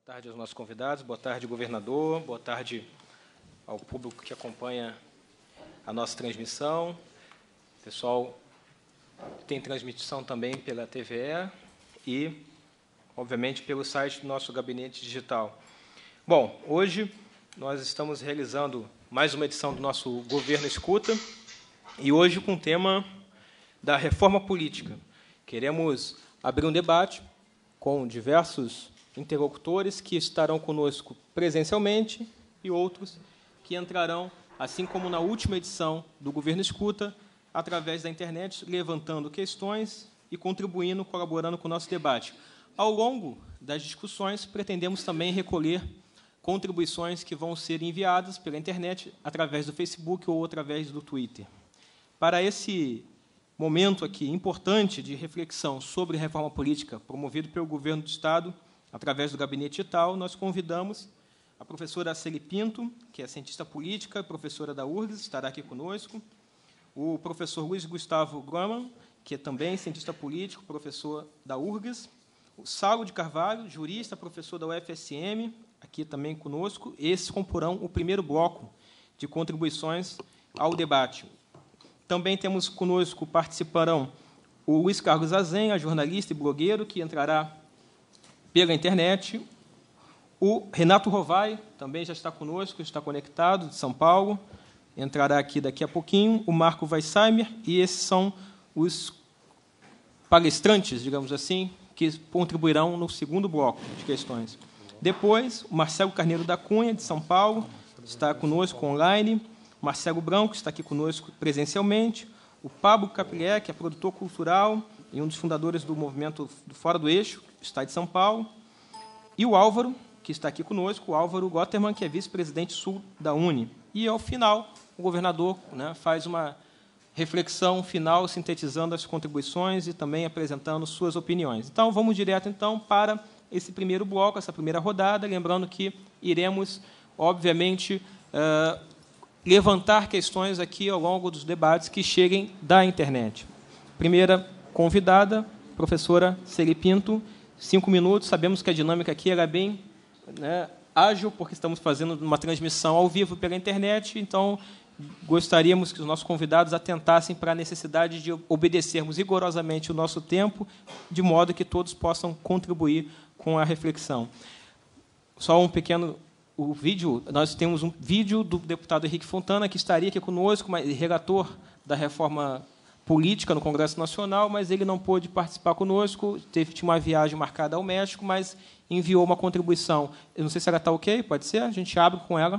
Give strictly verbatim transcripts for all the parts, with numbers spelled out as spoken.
tarde aos nossos convidados, boa tarde, governador, boa tarde ao público que acompanha a nossa transmissão. Pessoal, tem transmissão também pela T V E e, obviamente, pelo site do nosso gabinete digital. Bom, hoje nós estamos realizando mais uma edição do nosso Governo Escuta, e hoje com o tema da reforma política. Queremos abrir um debate com diversos interlocutores que estarão conosco presencialmente e outros que entrarão, assim como na última edição do Governo Escuta, através da internet, levantando questões e contribuindo, colaborando com o nosso debate. Ao longo das discussões, pretendemos também recolher contribuições que vão ser enviadas pela internet, através do Facebook ou através do Twitter. Para esse momento aqui importante de reflexão sobre reforma política, promovido pelo Governo do Estado, através do Gabinete Digital, nós convidamos a professora Celi Pinto, que é cientista política, professora da U R G S, estará aqui conosco, o professor Luiz Gustavo Groman, que é também cientista político, professor da U R G S, o Saulo de Carvalho, jurista, professor da U F S M, aqui também conosco. Esses comporão o primeiro bloco de contribuições ao debate. Também temos conosco, participarão o Luiz Carlos Azenha, jornalista e blogueiro, que entrará pela internet. O Renato Rovai, também já está conosco, está conectado, de São Paulo, entrará aqui daqui a pouquinho. O Marco Weissheimer, e esses são os palestrantes, digamos assim, que contribuirão no segundo bloco de questões. Depois, o Marcelo Carneiro da Cunha, de São Paulo, está conosco online. O Marcelo Branco está aqui conosco presencialmente. O Pablo Capilé, que é produtor cultural e um dos fundadores do movimento do Fora do Eixo, está de São Paulo. E o Álvaro, que está aqui conosco, o Álvaro Gotterman, que é vice-presidente sul da Uni. E, ao final, o governador, né, faz uma reflexão final, sintetizando as contribuições e também apresentando suas opiniões. Então, vamos direto, então, para esse primeiro bloco, essa primeira rodada, lembrando que iremos, obviamente, uh, levantar questões aqui ao longo dos debates que cheguem da internet. Primeira convidada, professora Celi Pinto, cinco minutos. Sabemos que a dinâmica aqui era bem, né, ágil, porque estamos fazendo uma transmissão ao vivo pela internet, então gostaríamos que os nossos convidados atentassem para a necessidade de obedecermos rigorosamente o nosso tempo, de modo que todos possam contribuir com a reflexão. Só um pequeno... O vídeo, nós temos um vídeo do deputado Henrique Fontana, que estaria aqui conosco, mas relator da reforma política no Congresso Nacional, mas ele não pôde participar conosco, teve tinha uma viagem marcada ao México, mas enviou uma contribuição. Eu não sei se ela está ok, pode ser? A gente abre com ela.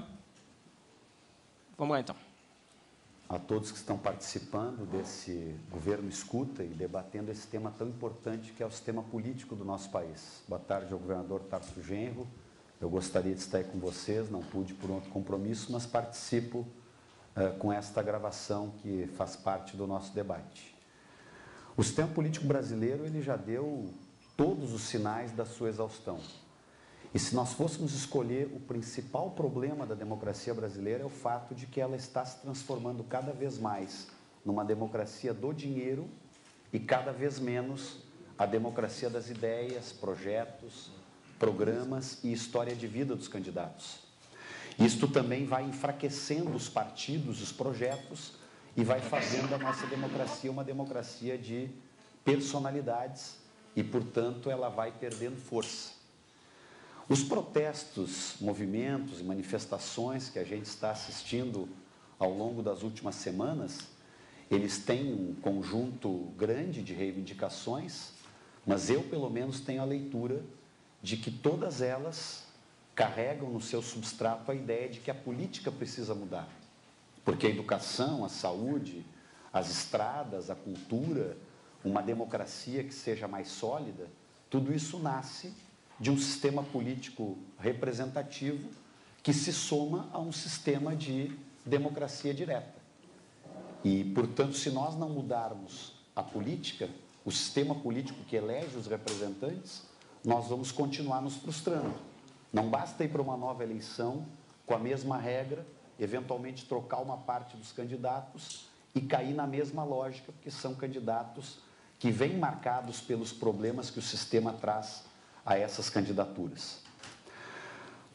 Vamos lá, então. A todos que estão participando desse Governo Escuta e debatendo esse tema tão importante que é o sistema político do nosso país. Boa tarde ao governador Tarso Genro. Eu gostaria de estar aí com vocês, não pude por outro compromisso, mas participo uh, com esta gravação que faz parte do nosso debate. O sistema político brasileiro ele já deu todos os sinais da sua exaustão. E se nós fôssemos escolher o principal problema da democracia brasileira é o fato de que ela está se transformando cada vez mais numa democracia do dinheiro e cada vez menos a democracia das ideias, projetos, programas e história de vida dos candidatos. Isto também vai enfraquecendo os partidos, os projetos, e vai fazendo a nossa democracia uma democracia de personalidades e, portanto, ela vai perdendo força. Os protestos, movimentos e manifestações que a gente está assistindo ao longo das últimas semanas, eles têm um conjunto grande de reivindicações, mas eu, pelo menos, tenho a leitura de que todas elas carregam no seu substrato a ideia de que a política precisa mudar. Porque a educação, a saúde, as estradas, a cultura, uma democracia que seja mais sólida, tudo isso nasce de um sistema político representativo que se soma a um sistema de democracia direta. E, portanto, se nós não mudarmos a política, o sistema político que elege os representantes, nós vamos continuar nos frustrando. Não basta ir para uma nova eleição com a mesma regra, eventualmente trocar uma parte dos candidatos e cair na mesma lógica, porque são candidatos que vêm marcados pelos problemas que o sistema traz a essas candidaturas.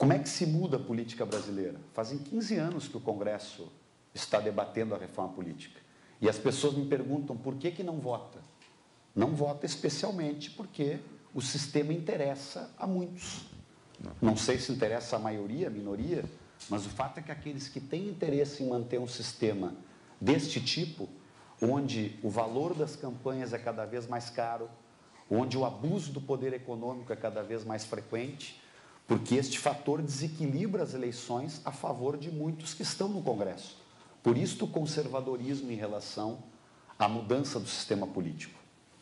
Como é que se muda a política brasileira? Fazem quinze anos que o Congresso está debatendo a reforma política. E as pessoas me perguntam por que que não vota. Não vota especialmente porque o sistema interessa a muitos. Não sei se interessa a maioria, a minoria, mas o fato é que aqueles que têm interesse em manter um sistema deste tipo, onde o valor das campanhas é cada vez mais caro, onde o abuso do poder econômico é cada vez mais frequente, porque este fator desequilibra as eleições a favor de muitos que estão no Congresso. Por isso o conservadorismo em relação à mudança do sistema político.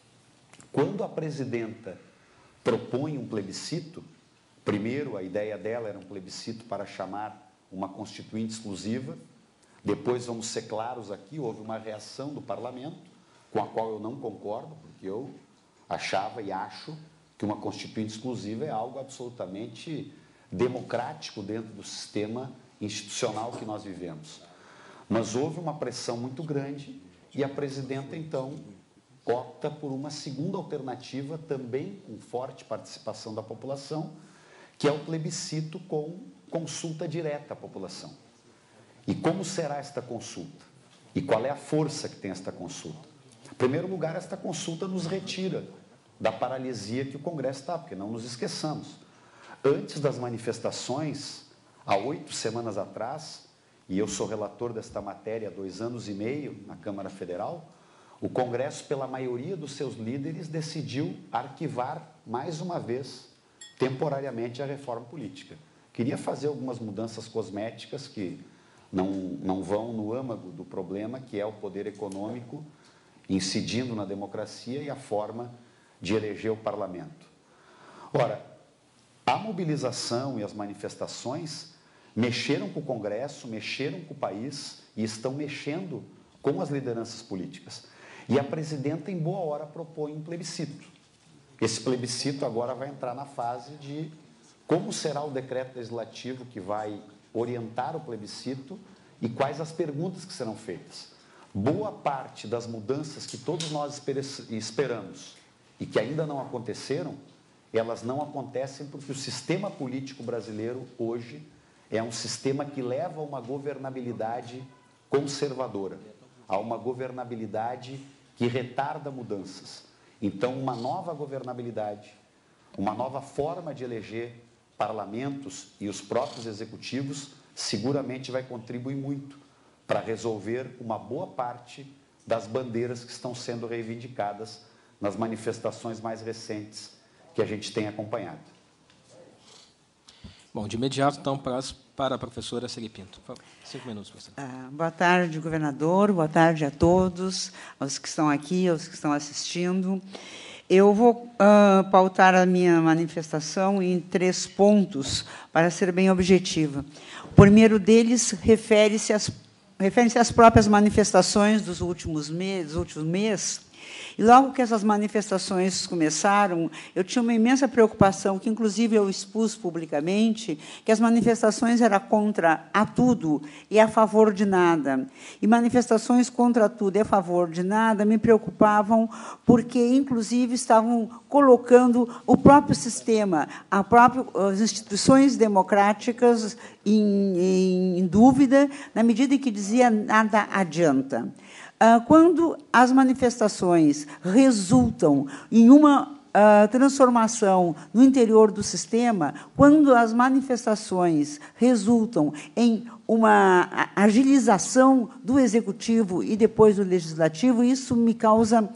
Quando a presidenta propõe um plebiscito, primeiro a ideia dela era um plebiscito para chamar uma constituinte exclusiva, depois, vamos ser claros aqui, houve uma reação do parlamento, com a qual eu não concordo, porque eu achava e acho que uma constituinte exclusiva é algo absolutamente democrático dentro do sistema institucional que nós vivemos. Mas houve uma pressão muito grande e a presidenta, então, opta por uma segunda alternativa, também com forte participação da população, que é o plebiscito com consulta direta à população. E como será esta consulta? E qual é a força que tem esta consulta? Em primeiro lugar, esta consulta nos retira da paralisia que o Congresso está, porque não nos esqueçamos. Antes das manifestações, há oito semanas atrás, e eu sou relator desta matéria há dois anos e meio na Câmara Federal, o Congresso, pela maioria dos seus líderes, decidiu arquivar mais uma vez, temporariamente, a reforma política. Queria fazer algumas mudanças cosméticas que não, não vão no âmago do problema, que é o poder econômico incidindo na democracia e a forma de eleger o parlamento. Ora, a mobilização e as manifestações mexeram com o Congresso, mexeram com o país e estão mexendo com as lideranças políticas. E a presidenta, em boa hora, propõe um plebiscito. Esse plebiscito agora vai entrar na fase de como será o decreto legislativo que vai orientar o plebiscito e quais as perguntas que serão feitas. Boa parte das mudanças que todos nós esperamos e que ainda não aconteceram, elas não acontecem porque o sistema político brasileiro hoje é um sistema que leva a uma governabilidade conservadora, a uma governabilidade que retarda mudanças. Então, uma nova governabilidade, uma nova forma de eleger parlamentos e os próprios executivos seguramente vai contribuir muito para resolver uma boa parte das bandeiras que estão sendo reivindicadas nas manifestações mais recentes que a gente tem acompanhado. Bom, de imediato, então, para a professora Celi Pinto. Cinco minutos, professora. Ah, boa tarde, governador. Boa tarde a todos, aos que estão aqui, aos que estão assistindo. Eu vou uh, pautar a minha manifestação em três pontos, para ser bem objetiva. O primeiro deles refere-se às, refere-se às próprias manifestações dos últimos meses, dos últimos meses. E logo que essas manifestações começaram, eu tinha uma imensa preocupação, que inclusive eu expus publicamente, que as manifestações eram contra a tudo e a favor de nada. E manifestações contra tudo e a favor de nada me preocupavam, porque, inclusive, estavam colocando o próprio sistema, a própria, as instituições democráticas em, em, em dúvida, na medida em que dizia nada adianta. Quando as manifestações resultam em uma uh, transformação no interior do sistema, quando as manifestações resultam em uma agilização do executivo e depois do legislativo, isso me causa,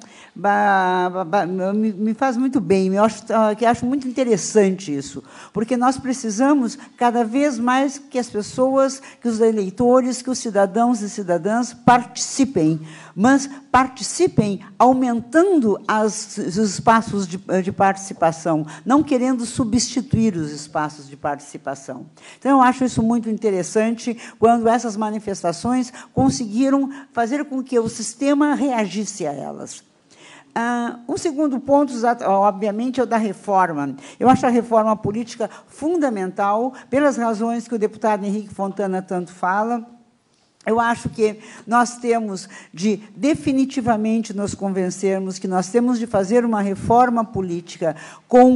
me faz muito bem, eu acho, que acho muito interessante isso, porque nós precisamos cada vez mais que as pessoas, que os eleitores, que os cidadãos e cidadãs participem, mas participem aumentando as, os espaços de, de participação, não querendo substituir os espaços de participação. Então, eu acho isso muito interessante, quando essas manifestações conseguiram fazer com que o sistema reagisse a elas. Ah, um segundo ponto, obviamente, é o da reforma. Eu acho a reforma política fundamental, pelas razões que o deputado Henrique Fontana tanto fala. Eu acho que nós temos de definitivamente nos convencermos que nós temos de fazer uma reforma política com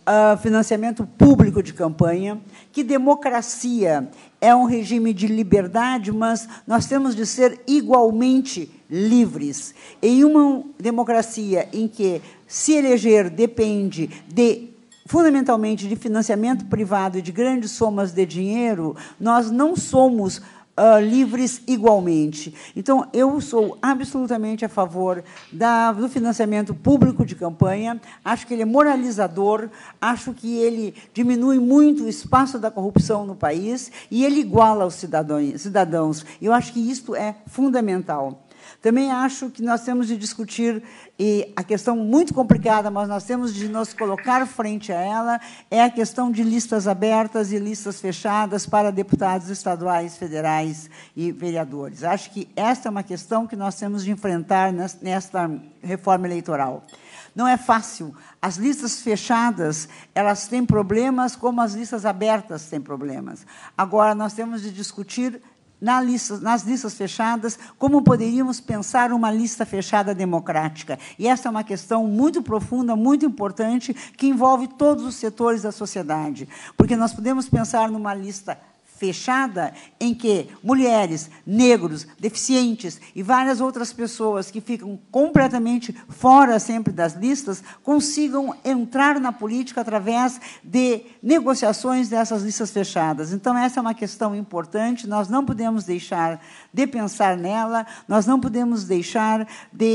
uh, financiamento público de campanha, que democracia é um regime de liberdade, mas nós temos de ser igualmente livres. Em uma democracia em que se eleger depende de, fundamentalmente, de financiamento privado e de grandes somas de dinheiro, nós não somos Uh, livres igualmente. Então, eu sou absolutamente a favor da, do financiamento público de campanha, acho que ele é moralizador, acho que ele diminui muito o espaço da corrupção no país e ele iguala os cidadãos. cidadãos. Eu acho que isto é fundamental. Também acho que nós temos de discutir, e a questão muito complicada, mas nós temos de nos colocar frente a ela, é a questão de listas abertas e listas fechadas para deputados estaduais, federais e vereadores. Acho que esta é uma questão que nós temos de enfrentar nesta reforma eleitoral. Não é fácil. As listas fechadas, elas têm problemas, como as listas abertas têm problemas. Agora, nós temos de discutir Na lista, nas listas fechadas, como poderíamos pensar uma lista fechada democrática. E essa é uma questão muito profunda, muito importante, que envolve todos os setores da sociedade. Porque nós podemos pensar numa lista fechada em que mulheres, negros, deficientes e várias outras pessoas que ficam completamente fora sempre das listas consigam entrar na política através de negociações dessas listas fechadas. Então, essa é uma questão importante, nós não podemos deixar de pensar nela, nós não podemos deixar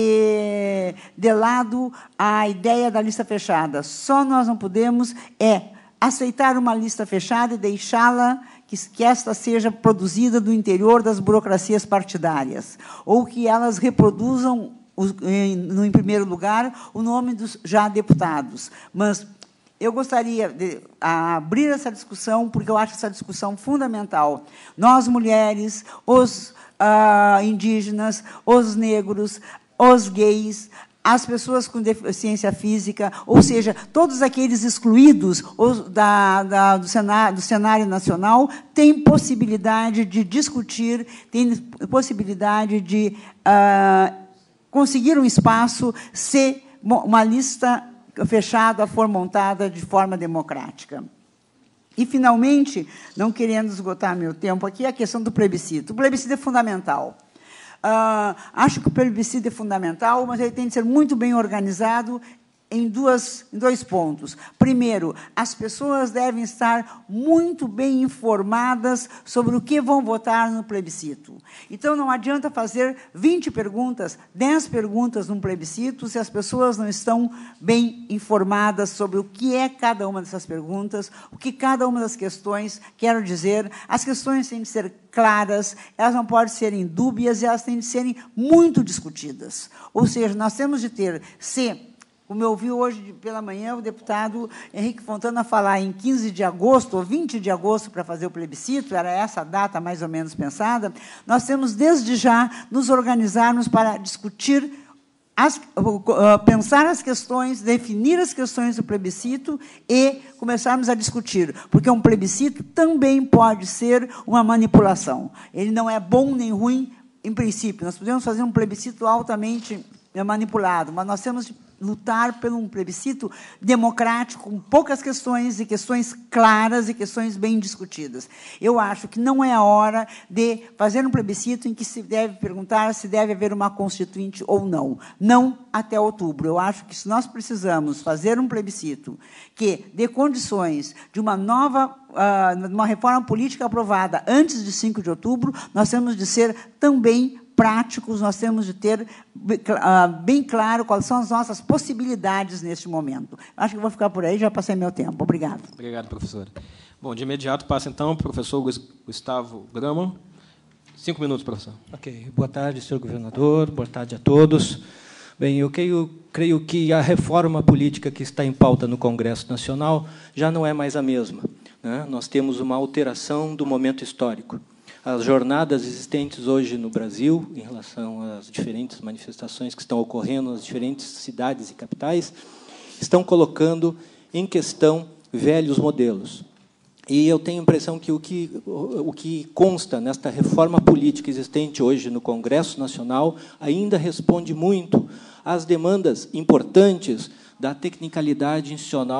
de, de lado a ideia da lista fechada. Só nós não podemos é aceitar uma lista fechada e deixá-la que, que esta seja produzida do interior das burocracias partidárias, ou que elas reproduzam, no, em primeiro lugar, o nome dos já deputados. Mas eu gostaria de abrir essa discussão, porque eu acho essa discussão fundamental. Nós, mulheres, os ah, indígenas, os negros, os gays, as pessoas com deficiência física, ou seja, todos aqueles excluídos da, da, do, cenário, do cenário nacional, têm possibilidade de discutir, têm possibilidade de uh, conseguir um espaço se uma lista fechada for montada de forma democrática. E, finalmente, não querendo esgotar meu tempo aqui, a questão do plebiscito. O plebiscito é fundamental. Uh, acho que o plebiscito é fundamental, mas ele tem de ser muito bem organizado em, duas, em dois pontos. Primeiro, as pessoas devem estar muito bem informadas sobre o que vão votar no plebiscito. Então, não adianta fazer vinte perguntas, dez perguntas num plebiscito, se as pessoas não estão bem informadas sobre o que é cada uma dessas perguntas, o que cada uma das questões quer dizer. As questões têm de ser claras, elas não podem serem dúbias e elas têm de serem muito discutidas. Ou seja, nós temos de ter, se, como eu ouvi hoje pela manhã o deputado Henrique Fontana falar em quinze de agosto ou vinte de agosto para fazer o plebiscito, era essa a data mais ou menos pensada, nós temos, desde já, nos organizarmos para discutir, as, pensar as questões, definir as questões do plebiscito e começarmos a discutir, porque um plebiscito também pode ser uma manipulação. Ele não é bom nem ruim, em princípio. Nós podemos fazer um plebiscito altamente manipulado, mas nós temos de lutar por um plebiscito democrático, com poucas questões, e questões claras e questões bem discutidas. Eu acho que não é a hora de fazer um plebiscito em que se deve perguntar se deve haver uma constituinte ou não. Não até outubro. Eu acho que, se nós precisamos fazer um plebiscito que dê condições de uma nova, uh, uma reforma política aprovada antes de cinco de outubro, nós temos de ser também práticos, nós temos de ter bem claro quais são as nossas possibilidades neste momento. Acho que vou ficar por aí, já passei meu tempo. Obrigado. Obrigado, professora. Bom, de imediato passa, então, o professor Gustavo Grama. Cinco minutos, professor. Ok. Boa tarde, senhor governador. Boa tarde a todos. Bem, eu creio, creio que a reforma política que está em pauta no Congresso Nacional já não é mais a mesma, né? Nós temos uma alteração do momento histórico. As jornadas existentes hoje no Brasil, em relação às diferentes manifestações que estão ocorrendo nas diferentes cidades e capitais, estão colocando em questão velhos modelos. E eu tenho a impressão que o que, o que consta nesta reforma política existente hoje no Congresso Nacional ainda responde muito às demandas importantes da tecnicalidade institucional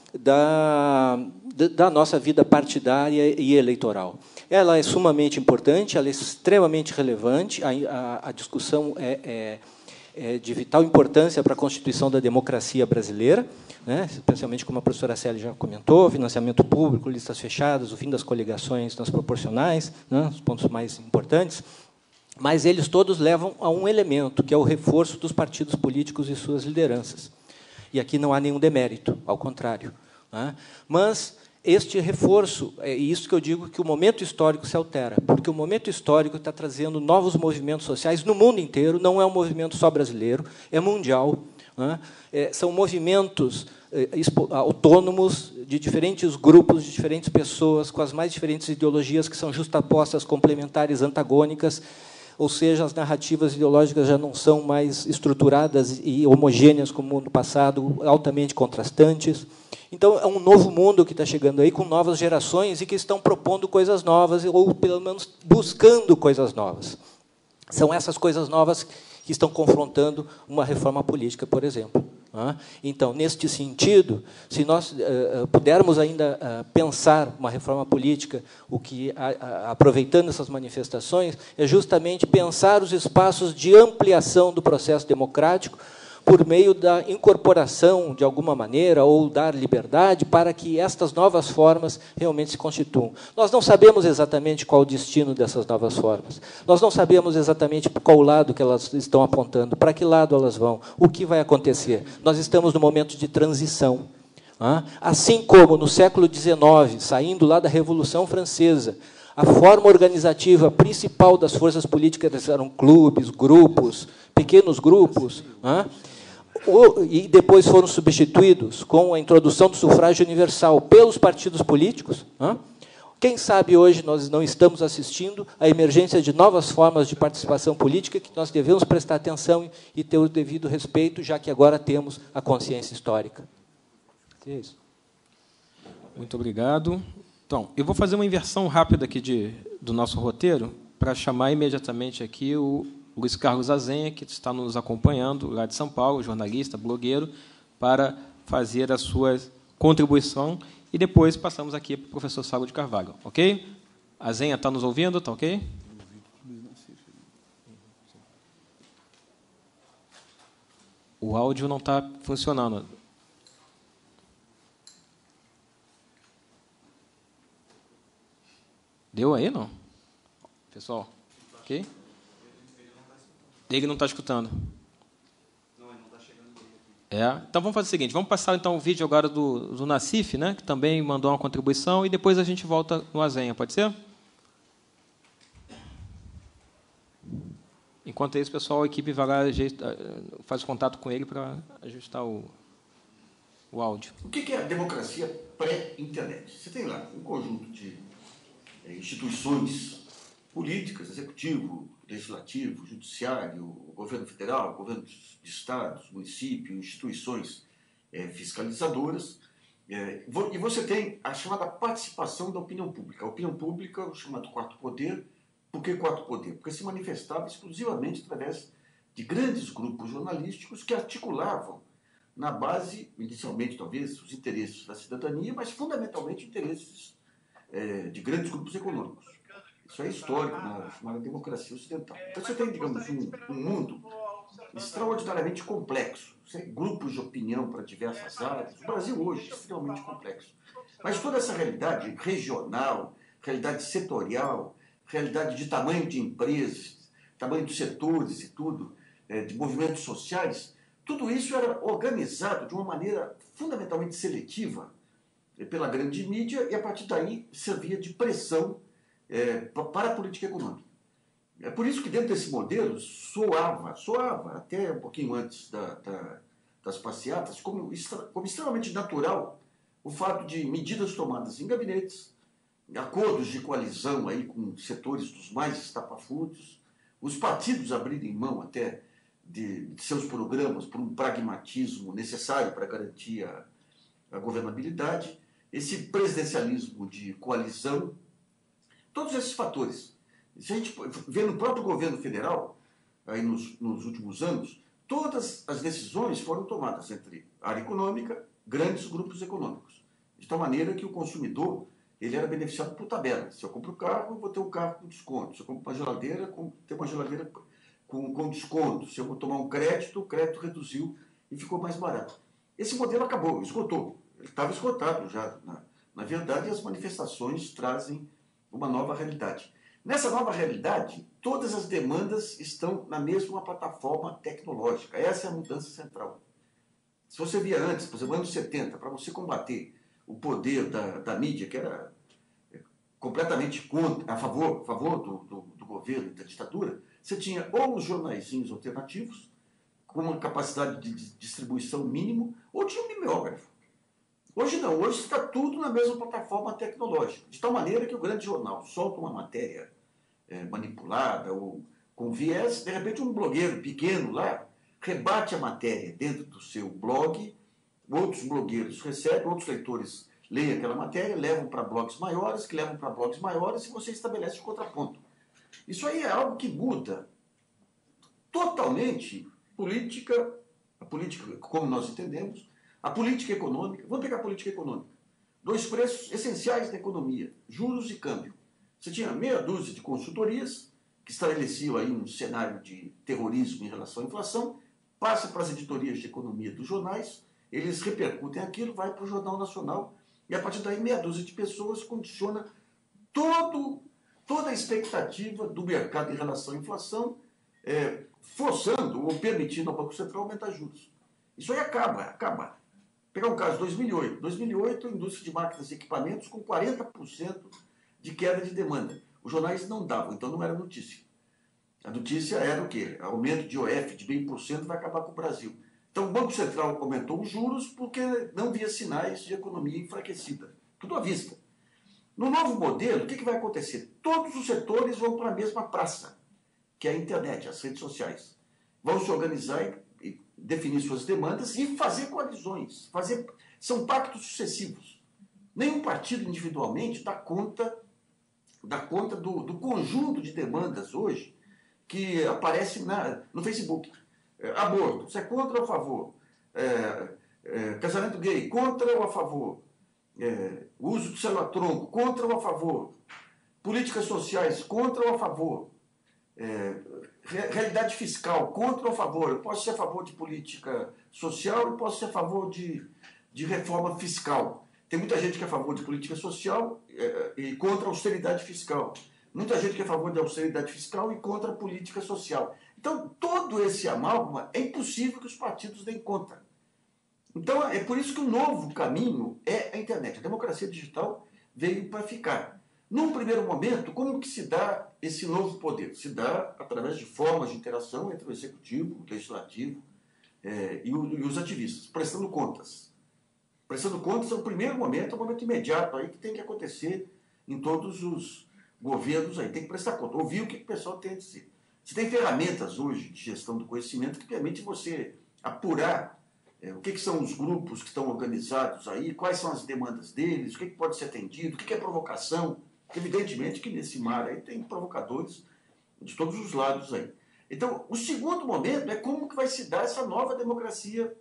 da, da nossa vida partidária e eleitoral. Ela é sumamente importante, ela é extremamente relevante, a, a, a discussão é, é, é de vital importância para a constituição da democracia brasileira, né, especialmente como a professora Célia já comentou, financiamento público, listas fechadas, o fim das coligações transproporcionais, né, os pontos mais importantes, mas eles todos levam a um elemento, que é o reforço dos partidos políticos e suas lideranças. E aqui não há nenhum demérito, ao contrário. Né? Mas este reforço, é isso que eu digo que o momento histórico se altera, porque o momento histórico está trazendo novos movimentos sociais no mundo inteiro, não é um movimento só brasileiro, é mundial. Né? É, são movimentos é, autônomos de diferentes grupos, de diferentes pessoas, com as mais diferentes ideologias que são justapostas, complementares, antagônicas, ou seja, as narrativas ideológicas já não são mais estruturadas e homogêneas como no passado, altamente contrastantes. Então, é um novo mundo que está chegando aí, com novas gerações e que estão propondo coisas novas, ou, pelo menos, buscando coisas novas. São essas coisas novas que estão confrontando uma reforma política, por exemplo. Então, neste sentido, se nós uh, pudermos ainda uh, pensar uma reforma política, o que, uh, aproveitando essas manifestações, é justamente pensar os espaços de ampliação do processo democrático por meio da incorporação, de alguma maneira, ou dar liberdade para que estas novas formas realmente se constituam. Nós não sabemos exatamente qual o destino dessas novas formas. Nós não sabemos exatamente qual lado que elas estão apontando, para que lado elas vão, o que vai acontecer. Nós estamos no momento de transição. Assim como no século dezenove, saindo lá da Revolução Francesa, a forma organizativa principal das forças políticas eram clubes, grupos, pequenos grupos, e depois foram substituídos com a introdução do sufrágio universal pelos partidos políticos. Quem sabe hoje nós não estamos assistindo à emergência de novas formas de participação política que nós devemos prestar atenção e ter o devido respeito, já que agora temos a consciência histórica. É isso. Muito obrigado. Então, eu vou fazer uma inversão rápida aqui de, do nosso roteiro para chamar imediatamente aqui o Luiz Carlos Azenha, que está nos acompanhando, lá de São Paulo, jornalista, blogueiro, para fazer a sua contribuição, e depois passamos aqui para o professor Saulo de Carvalho. Ok? Azenha está nos ouvindo? Está ok? O áudio não está funcionando. Deu aí, não? Pessoal, ok? Ele não está escutando. Não, ele não está chegando dele aqui. É. Então, vamos fazer o seguinte, vamos passar então o vídeo agora do, do Nassif, né, que também mandou uma contribuição, e depois a gente volta no Azenha, pode ser? Enquanto isso, pessoal, a equipe vai lá, faz contato com ele para ajustar o, o áudio. O que é a democracia pré-internet? Você tem lá um conjunto de é, instituições políticas, executivo, legislativo, judiciário, governo federal, governo de estados, município, instituições é, fiscalizadoras, é, e você tem a chamada participação da opinião pública. A opinião pública, o chamado quarto poder. Por que quarto poder? Porque se manifestava exclusivamente através de grandes grupos jornalísticos que articulavam na base, inicialmente talvez, os interesses da cidadania, mas fundamentalmente interesses é, de grandes grupos econômicos. Isso é histórico na chamada democracia ocidental. Então você tem, digamos, um, um mundo extraordinariamente complexo. Você tem grupos de opinião para diversas áreas. O Brasil hoje é extremamente complexo. Mas toda essa realidade regional, realidade setorial, realidade de tamanho de empresas, tamanho de setores e tudo, de movimentos sociais, tudo isso era organizado de uma maneira fundamentalmente seletiva pela grande mídia e, a partir daí, servia de pressão É, para a política econômica. É por isso que dentro desse modelo soava, soava até um pouquinho antes da, da, das passeatas, como, extra, como extremamente natural o fato de medidas tomadas em gabinetes, acordos de coalizão aí com setores dos mais estapafúrdios, os partidos abrirem mão até de, de seus programas por um pragmatismo necessário para garantir a, a governabilidade, esse presidencialismo de coalizão. Todos esses fatores. Se a gente vê no próprio governo federal, aí nos, nos últimos anos, todas as decisões foram tomadas entre área econômica, grandes grupos econômicos. de tal maneira que o consumidor ele era beneficiado por tabela. Se eu compro um carro, eu vou ter um carro com desconto. Se eu compro uma geladeira, com, ter uma geladeira com, com desconto. Se eu vou tomar um crédito, o crédito reduziu e ficou mais barato. Esse modelo acabou, esgotou. Ele estava esgotado já. Na, na verdade, as manifestações trazem uma nova realidade. Nessa nova realidade, todas as demandas estão na mesma plataforma tecnológica. Essa é a mudança central. Se você via antes, por exemplo, anos setenta, para você combater o poder da, da mídia, que era completamente contra, a favor, a favor do, do, do governo e da ditadura, você tinha ou os jornaizinhos alternativos, com uma capacidade de distribuição mínimo, ou tinha um mimeógrafo. Hoje não, hoje está tudo na mesma plataforma tecnológica, de tal maneira que o grande jornal solta uma matéria é, manipulada ou com viés, de repente um blogueiro pequeno lá rebate a matéria dentro do seu blog, outros blogueiros recebem, outros leitores leem aquela matéria, levam para blogs maiores, que levam para blogs maiores e você estabelece o contraponto. Isso aí é algo que muda totalmente política, a política como nós entendemos, a política econômica. Vamos pegar a política econômica. Dois preços essenciais da economia, juros e câmbio. Você tinha meia dúzia de consultorias que estabeleciam aí um cenário de terrorismo em relação à inflação, passa para as editorias de economia dos jornais, eles repercutem aquilo, vai para o Jornal Nacional, e a partir daí meia dúzia de pessoas condiciona todo, toda a expectativa do mercado em relação à inflação, é, forçando ou permitindo ao Banco Central aumentar juros. Isso aí acaba, acaba. Pegar um caso de dois mil e oito. dois mil e oito, a indústria de máquinas e equipamentos com quarenta por cento de queda de demanda. Os jornais não davam, então não era notícia. A notícia era o quê? Aumento de I O F de meio por cento vai acabar com o Brasil. Então o Banco Central aumentou os juros porque não via sinais de economia enfraquecida. Tudo à vista. No novo modelo, o que, que vai acontecer? Todos os setores vão para a mesma praça, que é a internet, as redes sociais. Vão se organizar e, e definir suas demandas e fazer coalizões. Fazer, são pactos sucessivos. Nenhum partido individualmente dá conta, dá conta do, do conjunto de demandas hoje que aparece na, no Facebook. É, aborto, você é contra ou a favor? É, é, casamento gay, contra ou a favor? É, uso do celular-tronco, contra ou a favor? Políticas sociais, contra ou a favor? É, realidade fiscal, contra ou a favor? Eu posso ser a favor de política social e posso ser a favor de, de reforma fiscal. Tem muita gente que é a favor de política social é, e contra a austeridade fiscal. Muita gente que é a favor de austeridade fiscal e contra a política social. Então, todo esse amálgama é impossível que os partidos deem conta. Então, é por isso que o novo caminho é a internet. A democracia digital veio para ficar. Num primeiro momento, como que se dá esse novo poder? Se dá através de formas de interação entre o executivo, o legislativo é, e, o, e os ativistas, prestando contas. Prestando contas é o primeiro momento, é o momento imediato aí que tem que acontecer em todos os governos aí. Tem que prestar conta, ouvir o que o pessoal tem a dizer. Você tem ferramentas hoje de gestão do conhecimento que permite você apurar é, o que, que são os grupos que estão organizados aí, quais são as demandas deles, o que, que pode ser atendido, o que, que é provocação. Porque, evidentemente, que nesse mar aí tem provocadores de todos os lados aí. Então, o segundo momento é como que vai se dar essa nova democracia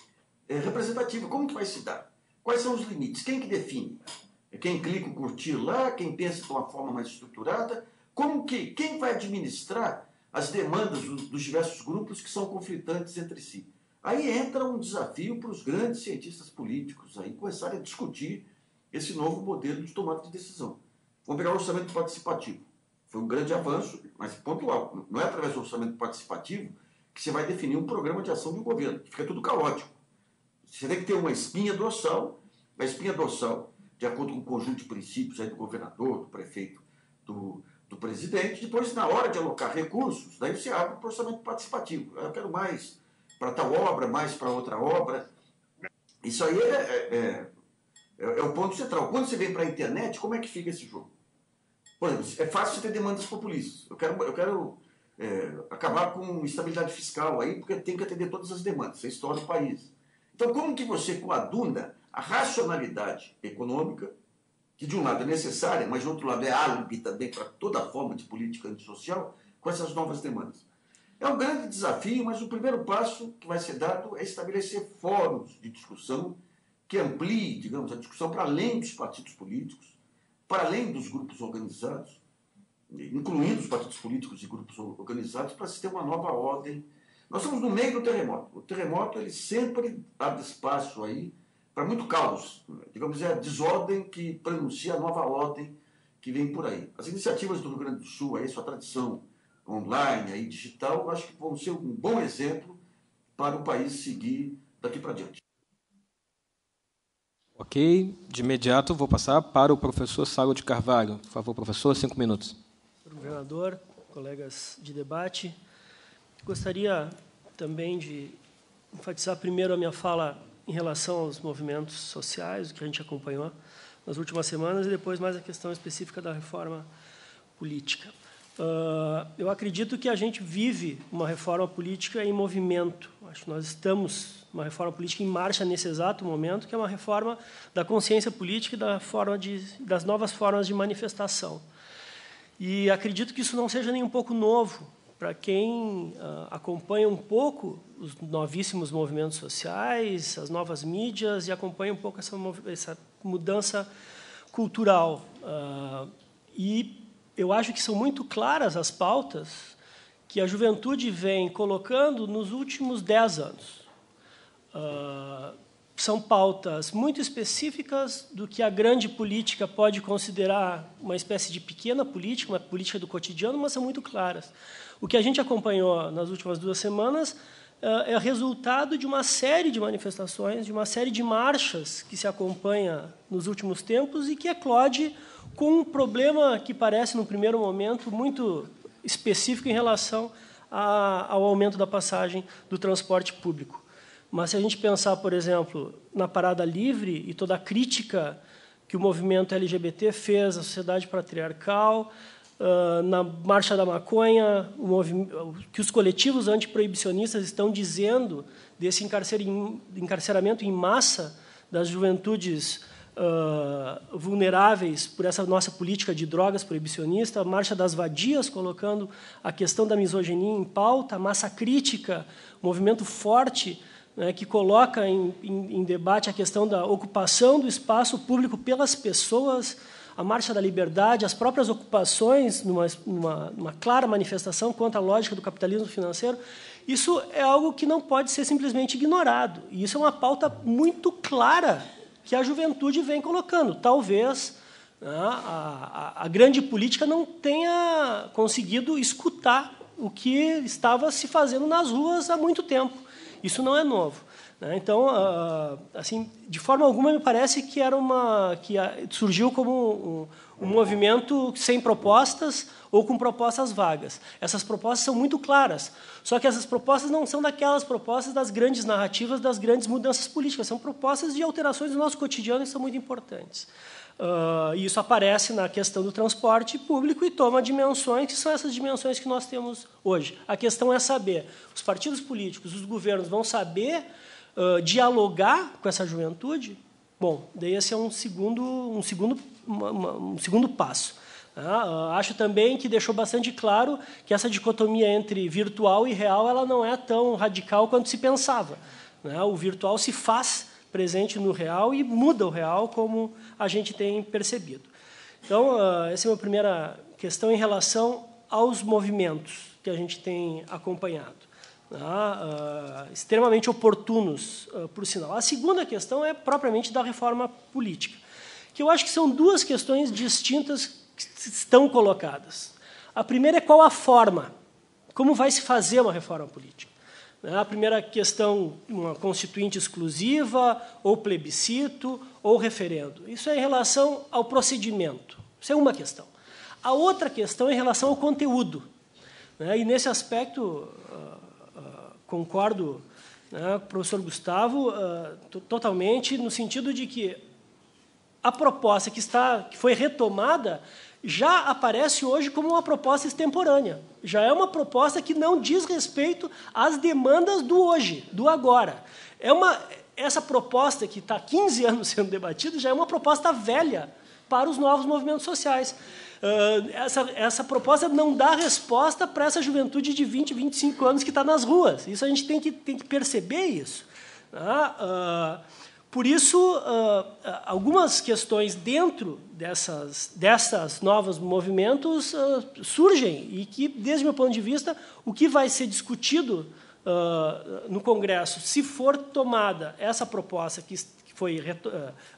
é, representativa. Como que vai se dar? Quais são os limites? Quem que define? Quem clica o curtir lá, quem pensa de uma forma mais estruturada, como que, quem vai administrar as demandas dos, dos diversos grupos que são conflitantes entre si. Aí entra um desafio para os grandes cientistas políticos aí começarem a discutir esse novo modelo de tomada de decisão. Vamos pegar o orçamento participativo. Foi um grande avanço, mas pontual. Não é através do orçamento participativo que você vai definir um programa de ação do governo. Fica tudo caótico. Você tem que ter uma espinha dorsal, a espinha dorsal de acordo com o conjunto de princípios aí do governador, do prefeito, do, do presidente. Depois, na hora de alocar recursos, daí você abre o orçamento participativo. Eu quero mais para tal obra, mais para outra obra. Isso aí é, é, é, é o ponto central. Quando você vem para a internet, como é que fica esse jogo? Por exemplo, é fácil você ter demandas populistas. Eu quero, eu quero é, acabar com estabilidade fiscal aí, porque tem que atender todas as demandas. Você estoura o país. Então, como que você coaduna a racionalidade econômica, que de um lado é necessária, mas de outro lado é álibi também para toda forma de política antissocial, com essas novas demandas? É um grande desafio, mas o primeiro passo que vai ser dado é estabelecer fóruns de discussão que amplie, digamos, a discussão para além dos partidos políticos, para além dos grupos organizados, incluindo os partidos políticos e grupos organizados, para se ter uma nova ordem. Nós estamos no meio do terremoto. O terremoto ele sempre abre espaço aí para muito caos. Digamos, é a desordem que pronuncia a nova ordem que vem por aí. As iniciativas do Rio Grande do Sul, aí, sua tradição online, aí, digital, eu acho que vão ser um bom exemplo para o país seguir daqui para diante. Ok. De imediato, vou passar para o professor Saulo de Carvalho. Por favor, professor, cinco minutos. Governador, colegas de debate, gostaria também de enfatizar primeiro a minha fala em relação aos movimentos sociais, o que a gente acompanhou nas últimas semanas, e depois mais a questão específica da reforma política. Uh, eu acredito que a gente vive uma reforma política em movimento. Acho que nós estamos uma reforma política em marcha nesse exato momento, que é uma reforma da consciência política e da forma de, das novas formas de manifestação. E acredito que isso não seja nem um pouco novo para quem uh, acompanha um pouco os novíssimos movimentos sociais, as novas mídias, e acompanha um pouco essa, essa mudança cultural. Uh, e eu acho que são muito claras as pautas que a juventude vem colocando nos últimos dez anos. Uh, são pautas muito específicas do que a grande política pode considerar uma espécie de pequena política, uma política do cotidiano, mas são muito claras. O que a gente acompanhou nas últimas duas semanas uh, é resultado de uma série de manifestações, de uma série de marchas que se acompanha nos últimos tempos e que eclode com um problema que parece, no primeiro momento, muito específico em relação a, ao aumento da passagem do transporte público. Mas, se a gente pensar, por exemplo, na Parada Livre e toda a crítica que o movimento L G B T fez à sociedade patriarcal, uh, na Marcha da Maconha, o que os coletivos antiproibicionistas estão dizendo desse encarceramento em massa das juventudes uh, vulneráveis por essa nossa política de drogas proibicionista, a Marcha das Vadias colocando a questão da misoginia em pauta, a massa crítica, movimento forte, né, que coloca em, em, em debate a questão da ocupação do espaço público pelas pessoas, a Marcha da Liberdade, as próprias ocupações, numa, numa, numa clara manifestação contra a lógica do capitalismo financeiro. Isso é algo que não pode ser simplesmente ignorado. E isso é uma pauta muito clara que a juventude vem colocando. Talvez, né, a, a, a grande política não tenha conseguido escutar o que estava se fazendo nas ruas há muito tempo. Isso não é novo. Então, assim, de forma alguma, me parece que era uma que surgiu como um, um movimento sem propostas ou com propostas vagas. Essas propostas são muito claras, só que essas propostas não são daquelas propostas das grandes narrativas, das grandes mudanças políticas, são propostas de alterações do nosso cotidiano que são muito importantes. Uh, e isso aparece na questão do transporte público e toma dimensões que são essas dimensões que nós temos hoje. A questão é saber, os partidos políticos, os governos vão saber uh, dialogar com essa juventude? Bom, daí esse é um segundo, um segundo, uma, uma, um segundo passo. Uh, acho também que deixou bastante claro que essa dicotomia entre virtual e real ela não é tão radical quanto se pensava. Né? O virtual se faz presente no real e muda o real, como a gente tem percebido. Então, essa é a minha primeira questão em relação aos movimentos que a gente tem acompanhado. Uh, extremamente oportunos, uh, por sinal. A segunda questão é propriamente da reforma política, que eu acho que são duas questões distintas que estão colocadas. A primeira é qual a forma, como vai se fazer uma reforma política. A primeira questão, uma constituinte exclusiva, ou plebiscito, ou referendo. Isso é em relação ao procedimento. Isso é uma questão. A outra questão é em relação ao conteúdo. E, nesse aspecto, uh, uh, concordo, né, com o professor Gustavo uh, totalmente, no sentido de que a proposta que, está, que foi retomada já aparece hoje como uma proposta extemporânea. Já é uma proposta que não diz respeito às demandas do hoje, do agora. É uma, essa proposta que está há quinze anos sendo debatida já é uma proposta velha para os novos movimentos sociais. Uh, essa, essa proposta não dá resposta para essa juventude de vinte, vinte e cinco anos que está nas ruas. Isso a gente tem que, tem que perceber isso. Ah, uh, Por isso, uh, algumas questões dentro dessas, dessas novos movimentos uh, surgem e que, desde o meu ponto de vista, o que vai ser discutido uh, no Congresso, se for tomada essa proposta que foi uh,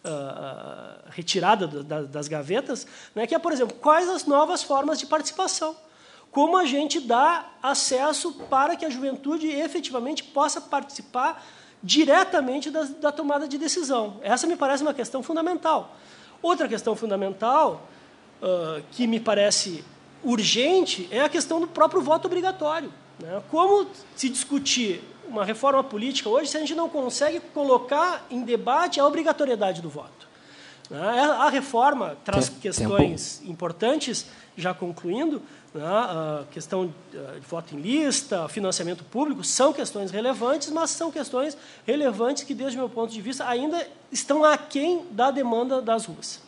uh, retirada da, das gavetas, né, que é, por exemplo, quais as novas formas de participação, como a gente dá acesso para que a juventude efetivamente possa participar diretamente da, da tomada de decisão. Essa me parece uma questão fundamental. Outra questão fundamental, uh, que me parece urgente, é a questão do próprio voto obrigatório, né? Como se discutir uma reforma política hoje se a gente não consegue colocar em debate a obrigatoriedade do voto? A reforma traz Tempo. questões importantes, já concluindo, a questão de voto em lista, financiamento público, são questões relevantes, mas são questões relevantes que, desde o meu ponto de vista, ainda estão aquém da demanda das ruas.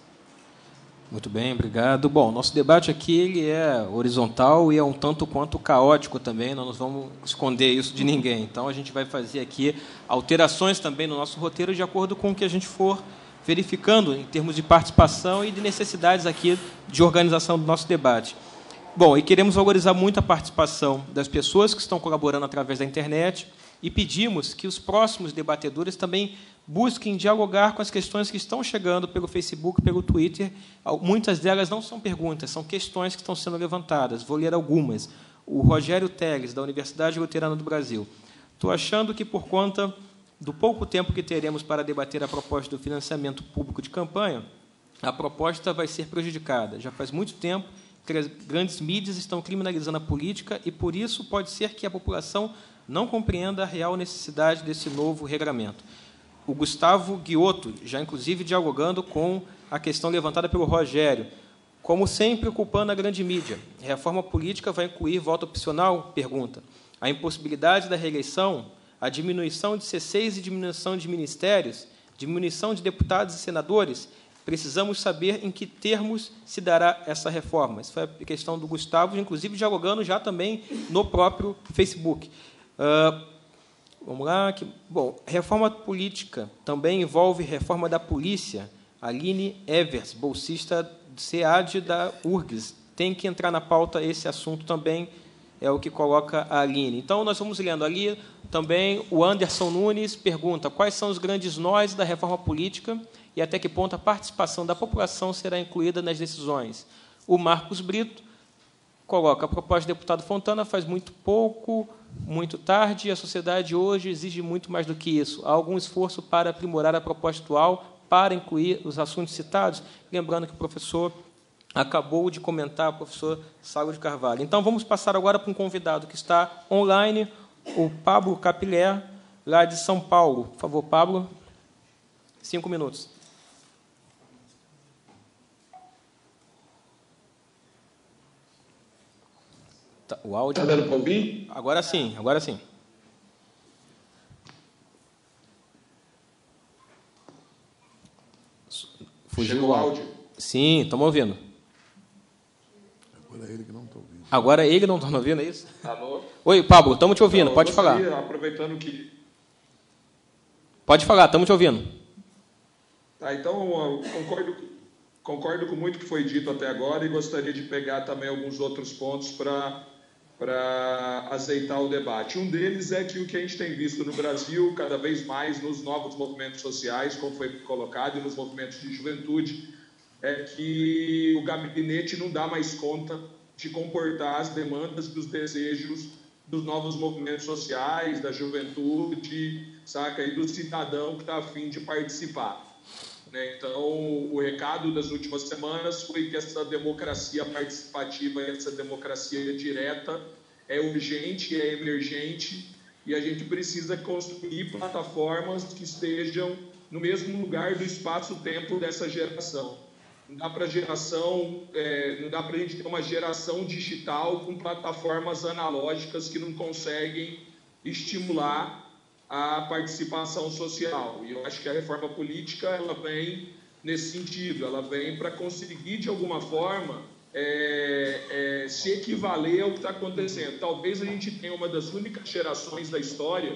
Muito bem, obrigado. Bom, nosso debate aqui ele é horizontal e é um tanto quanto caótico também, não nos vamos esconder isso de ninguém. Então, a gente vai fazer aqui alterações também no nosso roteiro de acordo com o que a gente for verificando em termos de participação e de necessidades aqui de organização do nosso debate. Bom, e queremos valorizar muito a participação das pessoas que estão colaborando através da internet e pedimos que os próximos debatedores também busquem dialogar com as questões que estão chegando pelo Facebook, pelo Twitter. Muitas delas não são perguntas, são questões que estão sendo levantadas. Vou ler algumas. O Rogério Teles, da Universidade Luterana do Brasil. Estou achando que, por conta do pouco tempo que teremos para debater a proposta do financiamento público de campanha, a proposta vai ser prejudicada. Já faz muito tempo que as grandes mídias estão criminalizando a política e, por isso, pode ser que a população não compreenda a real necessidade desse novo regramento. O Gustavo Guiotto, já inclusive dialogando com a questão levantada pelo Rogério, como sempre ocupando a grande mídia. A reforma política vai incluir voto opcional? Pergunta. A impossibilidade da reeleição, a diminuição de C seis e diminuição de ministérios, diminuição de deputados e senadores, precisamos saber em que termos se dará essa reforma. Essa foi a questão do Gustavo, inclusive dialogando já também no próprio Facebook. Uh, vamos lá. Que, bom, reforma política também envolve reforma da polícia. Aline Evers, bolsista do SEAD da U R G S. Tem que entrar na pauta esse assunto também, é o que coloca a Aline. Então, nós vamos lendo ali também. O Anderson Nunes pergunta quais são os grandes nós da reforma política e até que ponto a participação da população será incluída nas decisões. O Marcos Brito coloca a proposta do deputado Fontana faz muito pouco, muito tarde, e a sociedade hoje exige muito mais do que isso. Há algum esforço para aprimorar a proposta atual para incluir os assuntos citados? Lembrando que o professor acabou de comentar, o professor Saulo de Carvalho. Então, vamos passar agora para um convidado que está online, o Pablo Capilé, lá de São Paulo. Por favor, Pablo, cinco minutos. Tá, o áudio... Está dando para ouvir? Agora sim, agora sim. Fugiu Chegou o áudio? Sim, estamos ouvindo. Agora ele que não está ouvindo. Agora ele não está ouvindo, é isso? Alô? Oi, Pablo, estamos te ouvindo, Então, pode gostaria, falar. Aproveitando que... Pode falar, estamos te ouvindo. Tá, então, eu concordo, concordo com muito que foi dito até agora e gostaria de pegar também alguns outros pontos para para azeitar o debate. Um deles é que o que a gente tem visto no Brasil, cada vez mais nos novos movimentos sociais, como foi colocado, e nos movimentos de juventude, é que o gabinete não dá mais conta de comportar as demandas dos desejos dos novos movimentos sociais, da juventude, saca, e do cidadão que está a fim de participar. Né? Então, o recado das últimas semanas foi que essa democracia participativa e essa democracia direta é urgente, é emergente, e a gente precisa construir plataformas que estejam no mesmo lugar do espaço-tempo dessa geração. Não dá para geração, é, não dá para a gente ter uma geração digital com plataformas analógicas que não conseguem estimular a participação social. E eu acho que a reforma política ela vem nesse sentido, ela vem para conseguir, de alguma forma, é, é, se equivaler ao que está acontecendo. Talvez a gente tenha uma das únicas gerações da história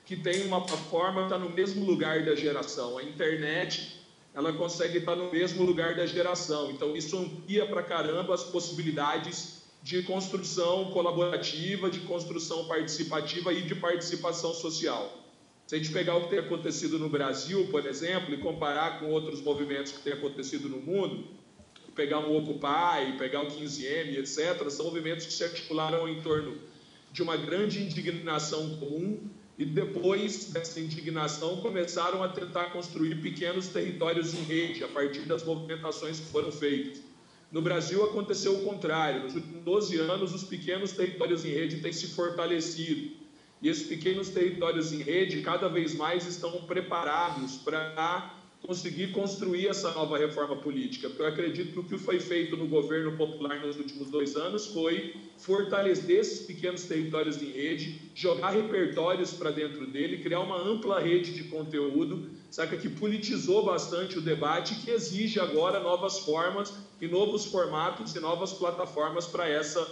que tem uma plataforma que está no mesmo lugar da geração. A internet, ela consegue estar no mesmo lugar da geração. Então, isso amplia para caramba as possibilidades de construção colaborativa, de construção participativa e de participação social. Se a gente pegar o que tem acontecido no Brasil, por exemplo, e comparar com outros movimentos que têm acontecido no mundo, pegar um Occupy, pegar o quinze eme, etcétera, são movimentos que se articularam em torno de uma grande indignação comum e depois dessa indignação começaram a tentar construir pequenos territórios em rede a partir das movimentações que foram feitas. No Brasil aconteceu o contrário. Nos últimos doze anos, os pequenos territórios em rede têm se fortalecido. E esses pequenos territórios em rede cada vez mais estão preparados para conseguir construir essa nova reforma política. Porque eu acredito que o que foi feito no governo popular nos últimos dois anos foi fortalecer esses pequenos territórios em rede, jogar repertórios para dentro dele, criar uma ampla rede de conteúdo, saca, que politizou bastante o debate, que exige agora novas formas e novos formatos e novas plataformas para essa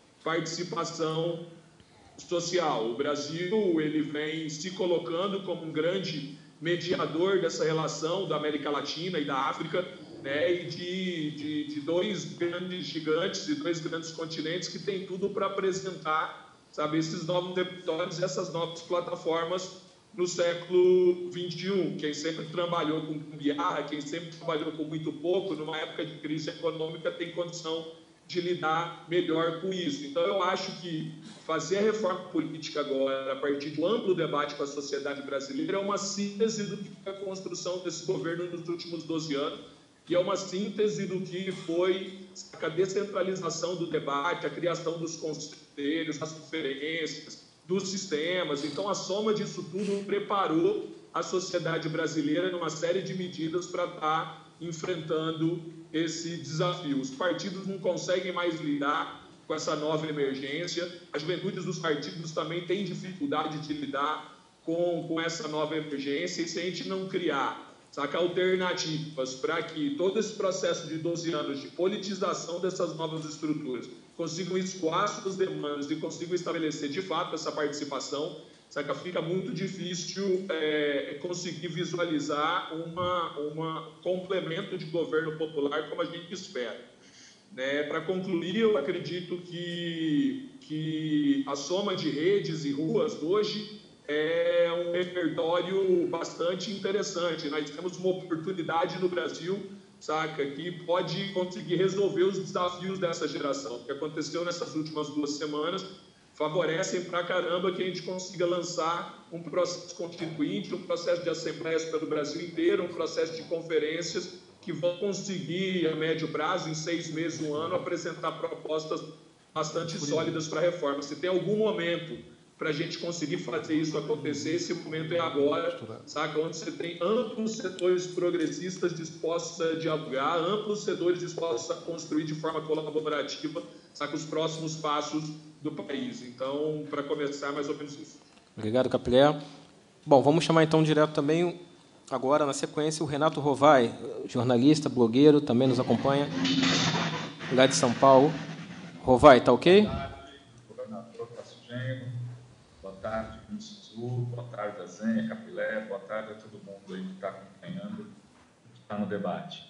participação social. O Brasil, ele vem se colocando como um grande mediador dessa relação da América Latina e da África, né, e de, de, de dois grandes gigantes, de dois grandes continentes que têm tudo para apresentar, sabe, esses novos territórios, essas novas plataformas no século vinte e um. Quem sempre trabalhou com gambiarra, quem sempre trabalhou com muito pouco, numa época de crise econômica, tem condição de lidar melhor com isso. Então, eu acho que fazer a reforma política agora, a partir de um amplo debate com a sociedade brasileira, é uma síntese do que foi a construção desse governo nos últimos doze anos, e é uma síntese do que foi a descentralização do debate, a criação dos conselhos, das conferências, dos sistemas. Então, a soma disso tudo preparou a sociedade brasileira numa série de medidas para estar enfrentando esse desafio. Os partidos não conseguem mais lidar com essa nova emergência, as juventudes dos partidos também têm dificuldade de lidar com, com essa nova emergência, e se a gente não criar, saca, alternativas para que todo esse processo de doze anos de politização dessas novas estruturas consigam escoar suas demandas e consigam estabelecer de fato essa participação, saca, fica muito difícil é, conseguir visualizar uma, uma complemento de governo popular como a gente espera. Né? Para concluir, eu acredito que, que a soma de redes e ruas hoje é um repertório bastante interessante. Nós temos uma oportunidade no Brasil, saca, que pode conseguir resolver os desafios dessa geração. O que aconteceu nessas últimas duas semanas favorecem pra caramba que a gente consiga lançar um processo constituinte, um processo de assembleias pelo Brasil inteiro, um processo de conferências que vão conseguir, a médio prazo, em seis meses, um ano, apresentar propostas bastante sólidas para a reforma. Se tem algum momento para a gente conseguir fazer isso acontecer, esse momento é agora, saca? Onde você tem amplos setores progressistas dispostos a dialogar, amplos setores dispostos a construir de forma colaborativa, saca, os próximos passos do país. Então, para começar, mais ou menos isso. Obrigado, Capilé. Bom, vamos chamar então direto também, agora, na sequência, o Renato Rovai, jornalista, blogueiro, também nos acompanha, lá de São Paulo. Rovai, tá ok? Boa tarde, governador Tarso Genro. Boa tarde, Vinícius Zu. Boa tarde, Azenha, Capilé. Boa tarde a todo mundo aí que está acompanhando, que está no debate.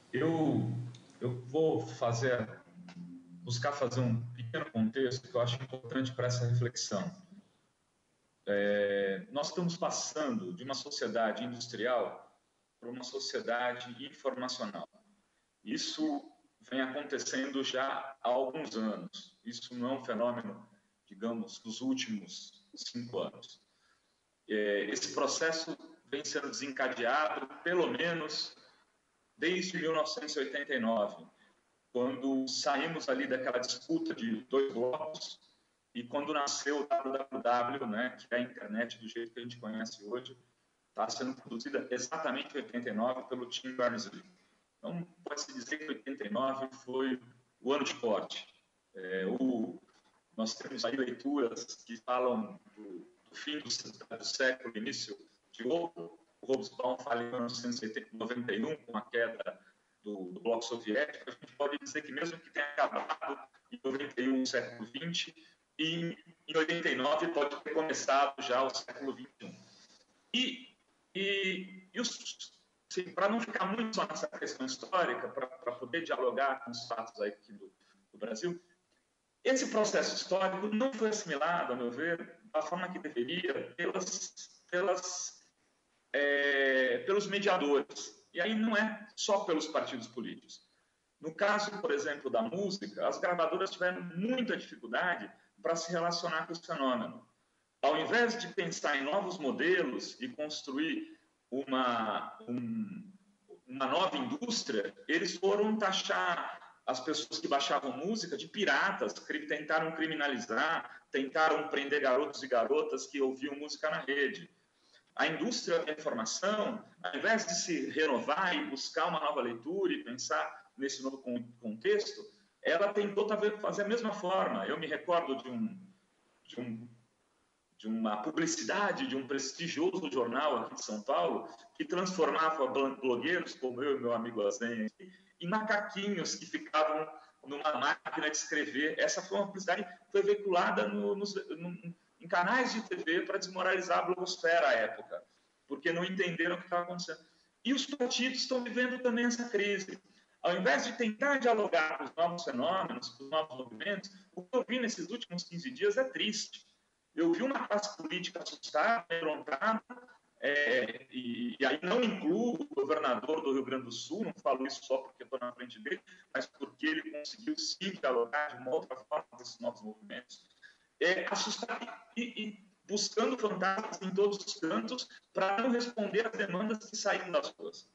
Eu, eu vou fazer, buscar fazer um pequeno contexto que eu acho importante para essa reflexão. É, nós estamos passando de uma sociedade industrial para uma sociedade informacional. Isso vem acontecendo já há alguns anos. Isso não é um fenômeno, digamos, dos últimos cinco anos. É, esse processo vem sendo desencadeado, pelo menos, desde mil novecentos e oitenta e nove, quando saímos ali daquela disputa de dois blocos, e quando nasceu o W W W, né, que é a internet do jeito que a gente conhece hoje, está sendo produzida exatamente em oitenta e nove pelo Tim Berners-Lee. Então, pode-se dizer que oitenta e nove foi o ano de corte. É, o, nós temos aí leituras que falam do, do fim do, do século, início de outro. O Hobsbawm fala em mil novecentos e noventa e um, com a queda do, do bloco soviético. A gente pode dizer que mesmo que tenha acabado em noventa e um, século vinte, e em oitenta e nove pode ter começado já o século vinte e um. E, e, e assim, para não ficar muito só nessa questão histórica, para poder dialogar com os fatos aí aqui do, do Brasil, esse processo histórico não foi assimilado, a meu ver, da forma que deveria pelas, pelas, é, pelos mediadores. E aí não é só pelos partidos políticos. No caso, por exemplo, da música, as gravadoras tiveram muita dificuldade para se relacionar com esse fenômeno. Ao invés de pensar em novos modelos e construir uma, um, uma nova indústria, eles foram taxar as pessoas que baixavam música de piratas, tentaram criminalizar, tentaram prender garotos e garotas que ouviam música na rede. A indústria da informação, ao invés de se renovar e buscar uma nova leitura e pensar nesse novo contexto, ela tentou fazer a mesma forma. Eu me recordo de, um, de, um, de uma publicidade de um prestigioso jornal aqui de São Paulo que transformava blogueiros, como eu e meu amigo Azen, em macaquinhos que ficavam numa máquina de escrever. Essa foi uma publicidade que foi veiculada no, nos, no, em canais de T V para desmoralizar a blogosfera à época, porque não entenderam o que estava acontecendo. E os partidos estão vivendo também essa crise. Ao invés de tentar dialogar com os novos fenômenos, com os novos movimentos, o que eu vi nesses últimos quinze dias é triste. Eu vi uma classe política assustada, amedrontada, é, e, e aí não incluo o governador do Rio Grande do Sul, não falo isso só porque estou na frente dele, mas porque ele conseguiu sim dialogar de uma outra forma com esses novos movimentos. É, assustado e, e buscando fantasmas em todos os cantos para não responder às demandas que saíram das ruas.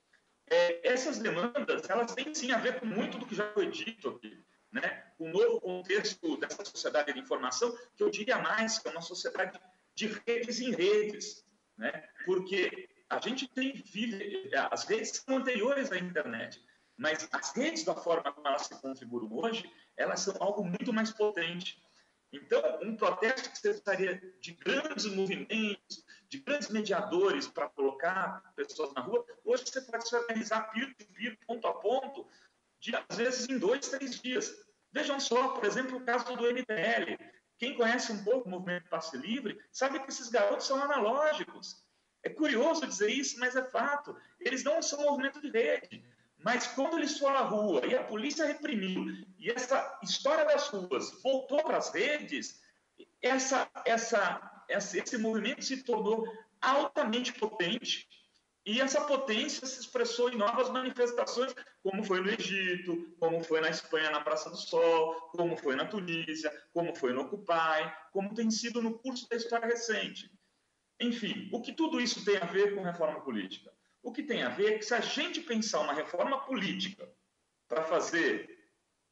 É, essas demandas, elas têm sim a ver com muito do que já foi dito aqui, né? O novo contexto dessa sociedade de informação, que eu diria mais, que é uma sociedade de redes em redes, né? Porque a gente tem, vive, as redes são anteriores à internet, mas as redes, da forma como elas se configuram hoje, elas são algo muito mais potente. Então, um protesto que precisaria de grandes movimentos, de grandes mediadores para colocar pessoas na rua, hoje você pode se organizar peer-to-peer, ponto a ponto, de, às vezes em dois, três dias. Vejam só, por exemplo, o caso do M B L. Quem conhece um pouco o movimento Passe Livre sabe que esses garotos são analógicos. É curioso dizer isso, mas é fato. Eles não são um movimento de rede. Mas quando eles foram à rua e a polícia reprimiu, e essa história das ruas voltou para as redes, essa, essa, essa, esse movimento se tornou altamente potente, e essa potência se expressou em novas manifestações, como foi no Egito, como foi na Espanha, na Praça do Sol, como foi na Tunísia, como foi no Occupy, como tem sido no curso da história recente. Enfim, o que tudo isso tem a ver com reforma política? O que tem a ver é que se a gente pensar uma reforma política para fazer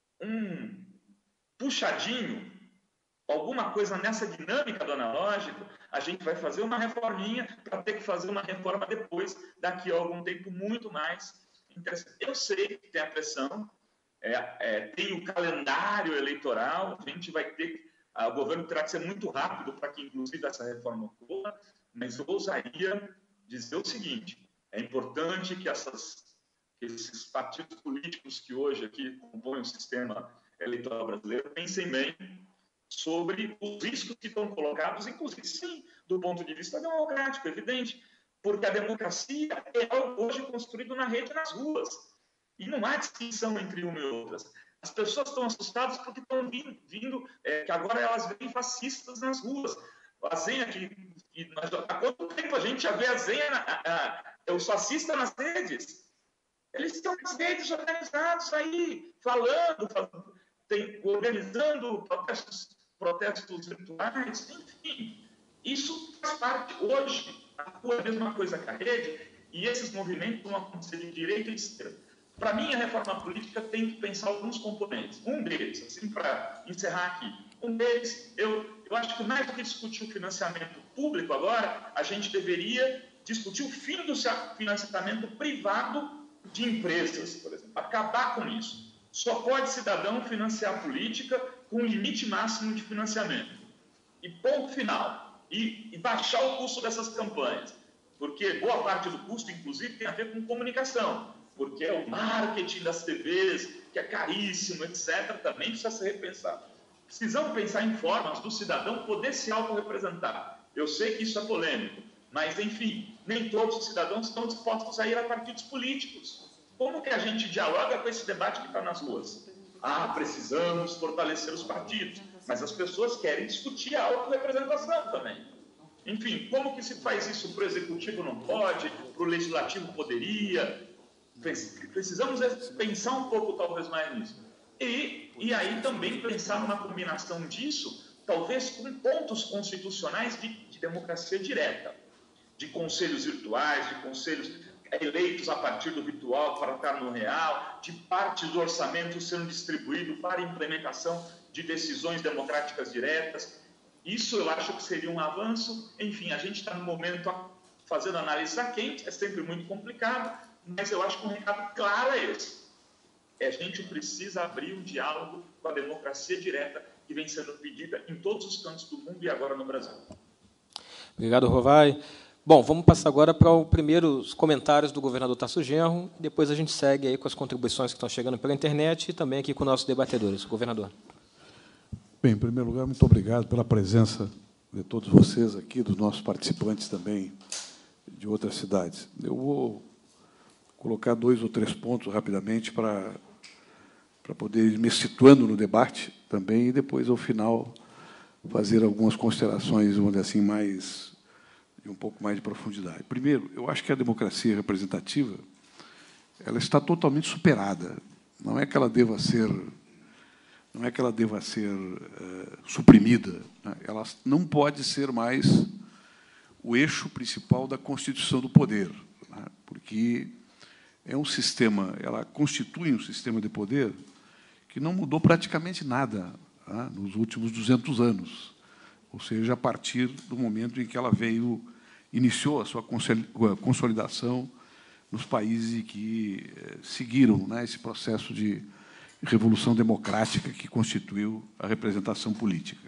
um puxadinho, alguma coisa nessa dinâmica do analógico, a gente vai fazer uma reforminha para ter que fazer uma reforma depois, daqui a algum tempo muito mais interessante. Eu sei que tem a pressão, é, é, tem o calendário eleitoral, a gente vai ter, o governo terá que ser muito rápido para que, inclusive, essa reforma ocorra, mas eu ousaria dizer o seguinte: é importante que, essas, que esses partidos políticos que hoje aqui compõem o sistema eleitoral brasileiro pensem bem sobre os riscos que estão colocados, inclusive, sim, do ponto de vista democrático, evidente, porque a democracia é algo hoje construído na rede e nas ruas. E não há distinção entre uma e outras. As pessoas estão assustadas porque estão vindo, vindo é, que agora elas veem fascistas nas ruas. A Zenha, que, que, há quanto tempo a gente já vê a Zenha, a, a, os fascistas nas redes? Eles estão nas redes organizados aí, falando, falando tem, organizando protestos, protestos virtuais, enfim. Isso faz parte hoje. A rua é a mesma coisa que a rede, e esses movimentos vão acontecer de direita e de esquerda. Para mim, a reforma política tem que pensar alguns componentes. Um deles, assim, para encerrar aqui, um deles, eu, eu acho que mais do que discutir o financiamento público agora, a gente deveria discutir o fim do financiamento privado de empresas, por exemplo. Acabar com isso. Só pode cidadão financiar a política com um limite máximo de financiamento. E ponto final. E, e baixar o custo dessas campanhas. Porque boa parte do custo, inclusive, tem a ver com comunicação. Porque é o marketing das T Vs, que é caríssimo, etcétera, também precisa ser repensado. Precisamos pensar em formas do cidadão poder se autorrepresentar. Eu sei que isso é polêmico, Mas, enfim, nem todos os cidadãos estão dispostos a ir a partidos políticos. Como que a gente dialoga com esse debate que está nas ruas? Ah, precisamos fortalecer os partidos, mas as pessoas querem discutir a autorrepresentação também. Enfim, como que se faz isso para o Executivo não pode, para o Legislativo poderia? Precisamos pensar um pouco, talvez, mais nisso. E, e aí também pensar numa combinação disso, talvez com pontos constitucionais de, de democracia direta, de conselhos virtuais, de conselhos eleitos a partir do virtual para estar no real, de parte do orçamento sendo distribuído para implementação de decisões democráticas diretas. Isso eu acho que seria um avanço. Enfim, a gente está no momento fazendo análise a quente, é sempre muito complicado, mas eu acho que um recado claro é esse. A gente precisa abrir um diálogo com a democracia direta que vem sendo pedida em todos os cantos do mundo e agora no Brasil. Obrigado, Rovai. Bom, vamos passar agora para os primeiros comentários do governador Tarso Genro, depois a gente segue aí com as contribuições que estão chegando pela internet e também aqui com nossos debatedores. Governador. Bem, em primeiro lugar, muito obrigado pela presença de todos vocês aqui, dos nossos participantes também de outras cidades. Eu vou colocar dois ou três pontos rapidamente para, para poder ir me situando no debate também e depois, ao final, fazer algumas considerações, vamos dizer assim, mais de um pouco mais de profundidade. Primeiro, eu acho que a democracia representativa ela está totalmente superada. Não é que ela deva ser, não é que ela deva ser uh, suprimida. Né? Ela não pode ser mais o eixo principal da constituição do poder, né? Porque é um sistema, ela constitui um sistema de poder que não mudou praticamente nada, né, nos últimos duzentos anos, ou seja, a partir do momento em que ela veio, iniciou a sua consolidação nos países que eh, seguiram, né, esse processo de revolução democrática que constituiu a representação política.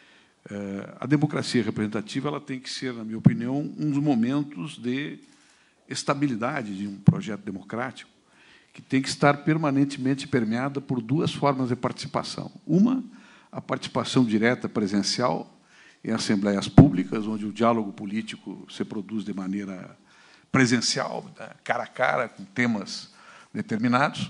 Eh, a democracia representativa ela tem que ser, na minha opinião, um dos momentos de estabilidade de um projeto democrático que tem que estar permanentemente permeada por duas formas de participação. Uma, a participação direta presencial em assembleias públicas, onde o diálogo político se produz de maneira presencial, cara a cara, com temas determinados,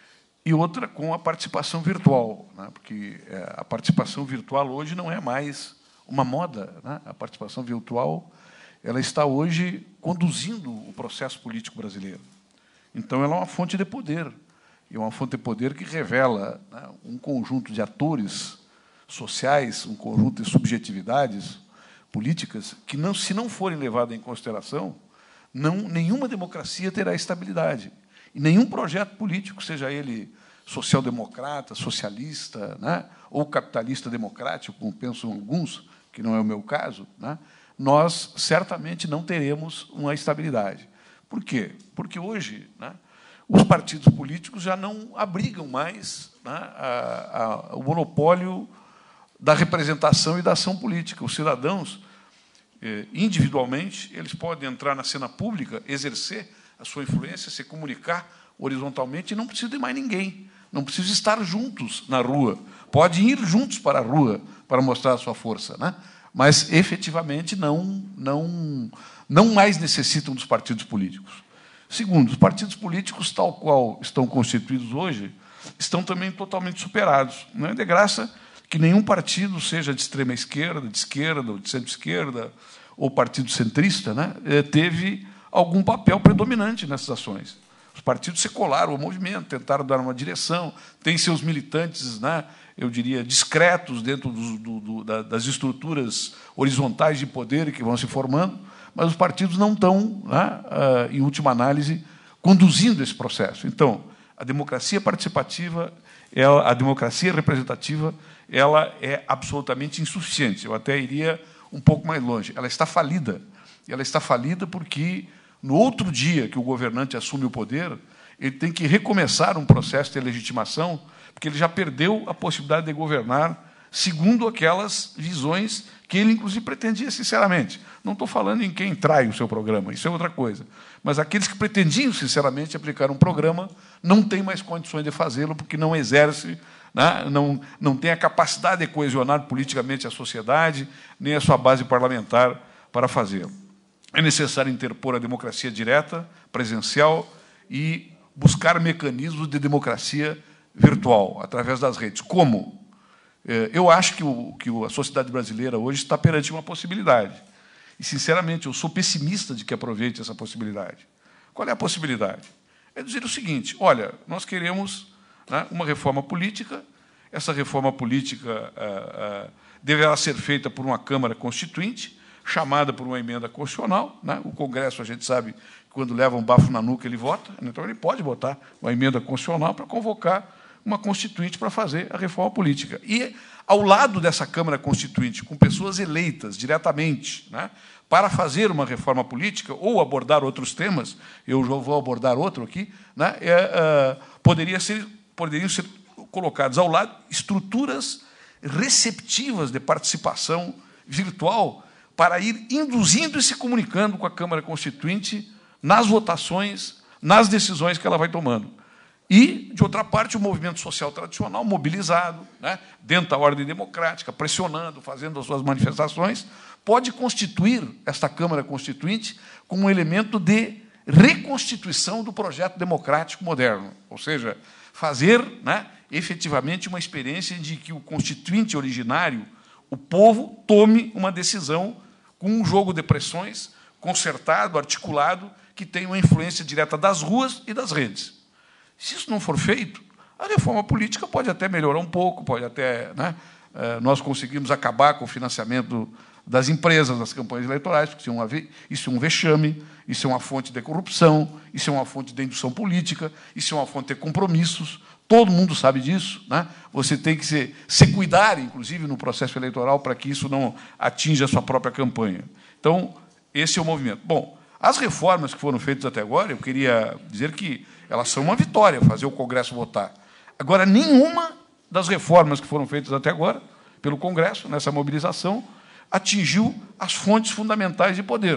e outra com a participação virtual, né? Porque a participação virtual hoje não é mais uma moda, né? A participação virtual ela está hoje conduzindo o processo político brasileiro. Então, ela é uma fonte de poder, e uma fonte de poder que revela, né, um conjunto de atores sociais, um conjunto de subjetividades políticas que, não, se não forem levadas em consideração, não, nenhuma democracia terá estabilidade. E nenhum projeto político, seja ele social-democrata, socialista, né, ou capitalista democrático, como pensam alguns, que não é o meu caso, né, nós certamente não teremos uma estabilidade. Por quê? Porque hoje, né, os partidos políticos já não abrigam mais, né, a, a, o monopólio da representação e da ação política. Os cidadãos, eh, individualmente, eles podem entrar na cena pública, exercer a sua influência, se comunicar horizontalmente, e não precisa de mais ninguém. Não precisa estar juntos na rua. Podem ir juntos para a rua para mostrar a sua força, né? Mas, efetivamente, não, não, não mais necessitam dos partidos políticos. Segundo, os partidos políticos, tal qual estão constituídos hoje, estão também totalmente superados. Não é de graça que nenhum partido, seja de extrema esquerda, de esquerda, ou de centro-esquerda, ou partido centrista, né, teve algum papel predominante nessas ações. Os partidos se colaram ao movimento, tentaram dar uma direção, têm seus militantes, né, eu diria, discretos dentro do, do, do, das estruturas horizontais de poder que vão se formando, mas os partidos não estão, né, em última análise, conduzindo esse processo. Então, a democracia participativa, ela, a democracia representativa, ela é absolutamente insuficiente. Eu até iria um pouco mais longe. Ela está falida. E ela está falida porque, no outro dia que o governante assume o poder, ele tem que recomeçar um processo de legitimação, porque ele já perdeu a possibilidade de governar segundo aquelas visões que ele, inclusive, pretendia sinceramente. Não estou falando em quem trai o seu programa, isso é outra coisa. Mas aqueles que pretendiam, sinceramente, aplicar um programa não têm mais condições de fazê-lo, porque não exerce, né, não, não tem a capacidade de coesionar politicamente a sociedade, nem a sua base parlamentar para fazê-lo. é necessário interpor a democracia direta, presencial, e buscar mecanismos de democracia virtual, através das redes. Como? Eu acho que, o, que a sociedade brasileira hoje está perante uma possibilidade. E, sinceramente, eu sou pessimista de que aproveite essa possibilidade. Qual é a possibilidade? É dizer o seguinte: olha, nós queremos, né, uma reforma política, essa reforma política ah, ah, deverá ser feita por uma Câmara Constituinte, chamada por uma emenda constitucional, né? O Congresso, a gente sabe, quando leva um bafo na nuca, ele vota, então ele pode votar uma emenda constitucional para convocar uma Constituinte para fazer a reforma política. E, ao lado dessa Câmara Constituinte, com pessoas eleitas diretamente, né, para fazer uma reforma política ou abordar outros temas, eu já vou abordar outro aqui, né, é, é, poderia ser, poderiam ser colocadas ao lado estruturas receptivas de participação virtual para ir induzindo e se comunicando com a Câmara Constituinte nas votações, nas decisões que ela vai tomando. E, de outra parte, o movimento social tradicional, mobilizado, né, dentro da ordem democrática, pressionando, fazendo as suas manifestações, pode constituir esta Câmara Constituinte como um elemento de reconstituição do projeto democrático moderno, ou seja, fazer, né, efetivamente uma experiência de que o constituinte originário, o povo, tome uma decisão com um jogo de pressões concertado, articulado, que tenha uma influência direta das ruas e das redes. Se isso não for feito, a reforma política pode até melhorar um pouco, pode até, né, nós conseguimos acabar com o financiamento das empresas nas campanhas eleitorais, porque isso é um vexame, isso é uma fonte de corrupção, isso é uma fonte de indução política, isso é uma fonte de compromissos, todo mundo sabe disso, né? Você tem que se, se cuidar, inclusive, no processo eleitoral, para que isso não atinja a sua própria campanha. Então, esse é o movimento. Bom, as reformas que foram feitas até agora, eu queria dizer que elas são uma vitória, fazer o Congresso votar. Agora, nenhuma das reformas que foram feitas até agora, pelo Congresso, nessa mobilização, atingiu as fontes fundamentais de poder.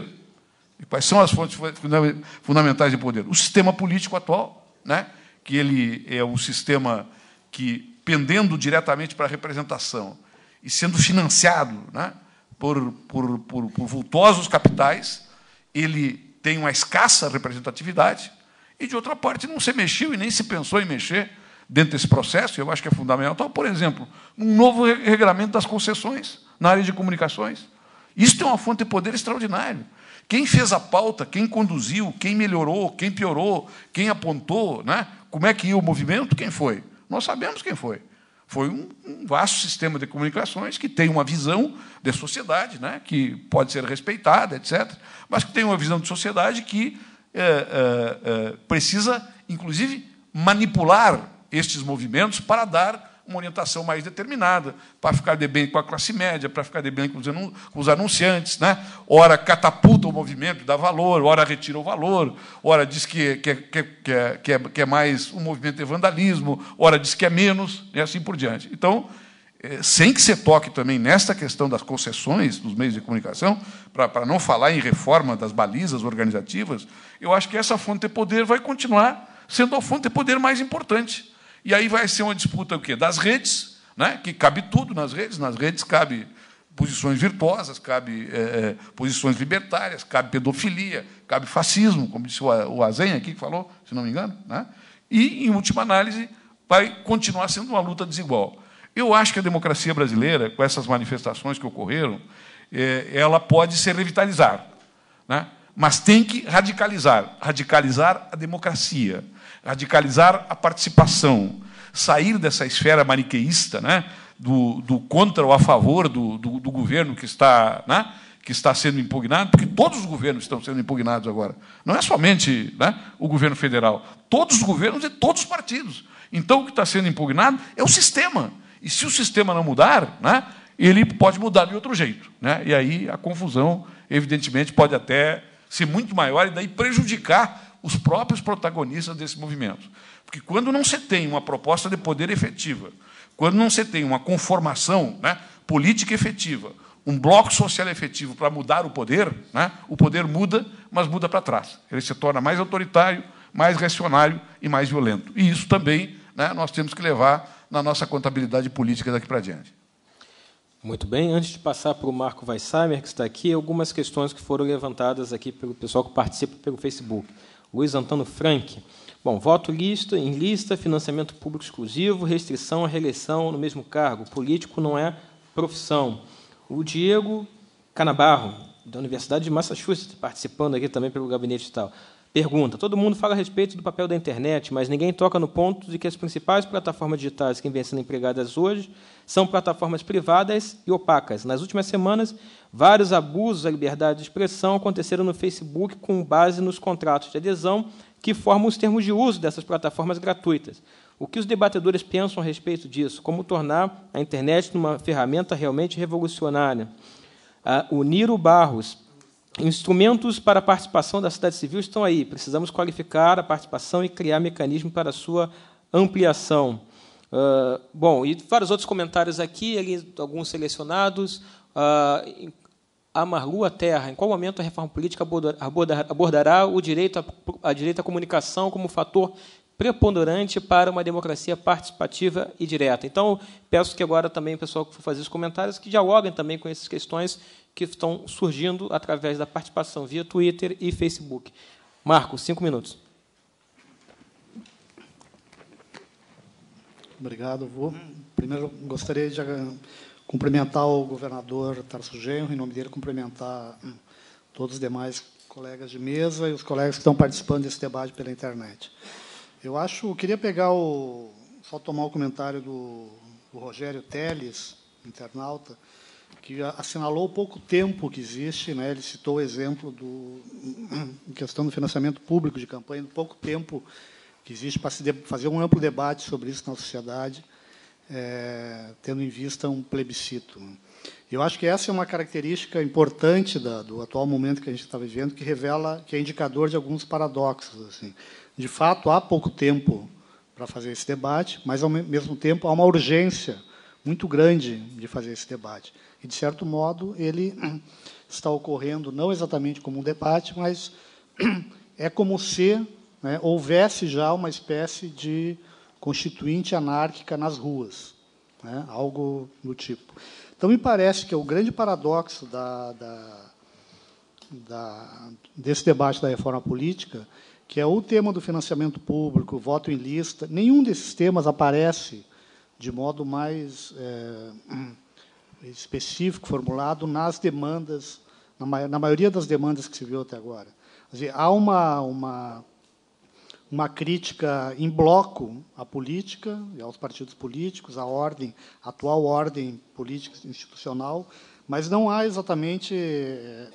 E quais são as fontes fundamentais de poder? O sistema político atual, né, que ele é um sistema que, pendendo diretamente para a representação e sendo financiado, né, por, por, por, por vultosos capitais, ele tem uma escassa representatividade, e, de outra parte, não se mexeu e nem se pensou em mexer dentro desse processo. Eu acho que é fundamental, por exemplo, um novo regulamento das concessões na área de comunicações. Isso tem uma fonte de poder extraordinário. Quem fez a pauta, quem conduziu, quem melhorou, quem piorou, quem apontou, né, como é que ia o movimento, quem foi? Nós sabemos quem foi. Foi um, um vasto sistema de comunicações que tem uma visão de sociedade, né, que pode ser respeitada, etcétera, mas que tem uma visão de sociedade que É, é, é, precisa, inclusive, manipular estes movimentos para dar uma orientação mais determinada, para ficar de bem com a classe média, para ficar de bem com os anunciantes, né? Ora catapulta o movimento, dá valor, ora retira o valor, ora diz que, que, que, que, é, que, é, que é mais um movimento de vandalismo, ora diz que é menos, e assim por diante. Então, sem que se toque também nesta questão das concessões dos meios de comunicação, para não falar em reforma das balizas organizativas, eu acho que essa fonte de poder vai continuar sendo a fonte de poder mais importante. E aí vai ser uma disputa o quê? Das redes, né, que cabe tudo nas redes, nas redes cabe posições virtuosas, cabe é, posições libertárias, cabe pedofilia, cabe fascismo, como disse o Azen aqui, que falou, se não me engano, né? E, em última análise, vai continuar sendo uma luta desigual. Eu acho que a democracia brasileira, com essas manifestações que ocorreram, ela pode se revitalizar, né? Mas tem que radicalizar, radicalizar a democracia, radicalizar a participação, sair dessa esfera maniqueísta, né, do, do contra ou a favor do, do, do governo que está, né, que está sendo impugnado, porque todos os governos estão sendo impugnados agora. Não é somente, né, o governo federal, todos os governos e todos os partidos. Então, o que está sendo impugnado é o sistema. E, se o sistema não mudar, né, ele pode mudar de outro jeito, né? E aí a confusão, evidentemente, pode até ser muito maior e daí prejudicar os próprios protagonistas desse movimento. Porque, quando não se tem uma proposta de poder efetiva, quando não se tem uma conformação, né, política efetiva, um bloco social efetivo para mudar o poder, né, o poder muda, mas muda para trás. Ele se torna mais autoritário, mais reacionário e mais violento. E isso também, né, nós temos que levar na nossa contabilidade política daqui para diante. Muito bem. Antes de passar para o Marco Weissheimer, que está aqui, algumas questões que foram levantadas aqui pelo pessoal que participa pelo Facebook. Luiz Antônio Frank. Bom, voto lista, em lista, financiamento público exclusivo, restrição à reeleição no mesmo cargo. Político não é profissão. O Diego Canabarro, da Universidade de Massachusetts, participando aqui também pelo gabinete e tal. Pergunta: todo mundo fala a respeito do papel da internet, mas ninguém toca no ponto de que as principais plataformas digitais que vêm sendo empregadas hoje são plataformas privadas e opacas. Nas últimas semanas, vários abusos à liberdade de expressão aconteceram no Facebook com base nos contratos de adesão que formam os termos de uso dessas plataformas gratuitas. O que os debatedores pensam a respeito disso? Como tornar a internet uma ferramenta realmente revolucionária? Ah, o Niro Barros: instrumentos para a participação da sociedade civil estão aí. Precisamos qualificar a participação e criar mecanismos para a sua ampliação. Uh, bom, e vários outros comentários aqui, ali, alguns selecionados. Uh, a Marlua Terra: em qual momento a reforma política abordará o direito à, a direito à comunicação como fator preponderante para uma democracia participativa e direta? Então, peço que agora também o pessoal que for fazer os comentários que dialoguem também com essas questões que estão surgindo através da participação via Twitter e Facebook. Marco, cinco minutos. Obrigado. Vou, primeiro, gostaria de cumprimentar o governador Tarso Genro, em nome dele, cumprimentar todos os demais colegas de mesa e os colegas que estão participando desse debate pela internet. Eu acho, eu queria pegar o, só tomar o comentário do, do Rogério Teles, internauta, que assinalou o pouco tempo que existe, né? Ele citou o exemplo do, em questão do financiamento público de campanha, do pouco tempo que existe para se de, fazer um amplo debate sobre isso na sociedade, é, tendo em vista um plebiscito. Eu acho que essa é uma característica importante da, do atual momento que a gente está vivendo, que revela, que é indicador de alguns paradoxos. Assim. De fato, há pouco tempo para fazer esse debate, mas, ao mesmo tempo, há uma urgência muito grande de fazer esse debate. E, de certo modo, ele está ocorrendo não exatamente como um debate, mas é como se, né, houvesse já uma espécie de constituinte anárquica nas ruas, né, algo do tipo. Então, me parece que é o grande paradoxo da, da, da, desse debate da reforma política, que é o tema do financiamento público, voto em lista. Nenhum desses temas aparece de modo mais é, específico, formulado nas demandas, na, na maioria das demandas que se viu até agora. Quer dizer, há uma, uma, uma crítica em bloco à política, e aos partidos políticos, à ordem, à atual ordem política institucional, mas não há exatamente, é,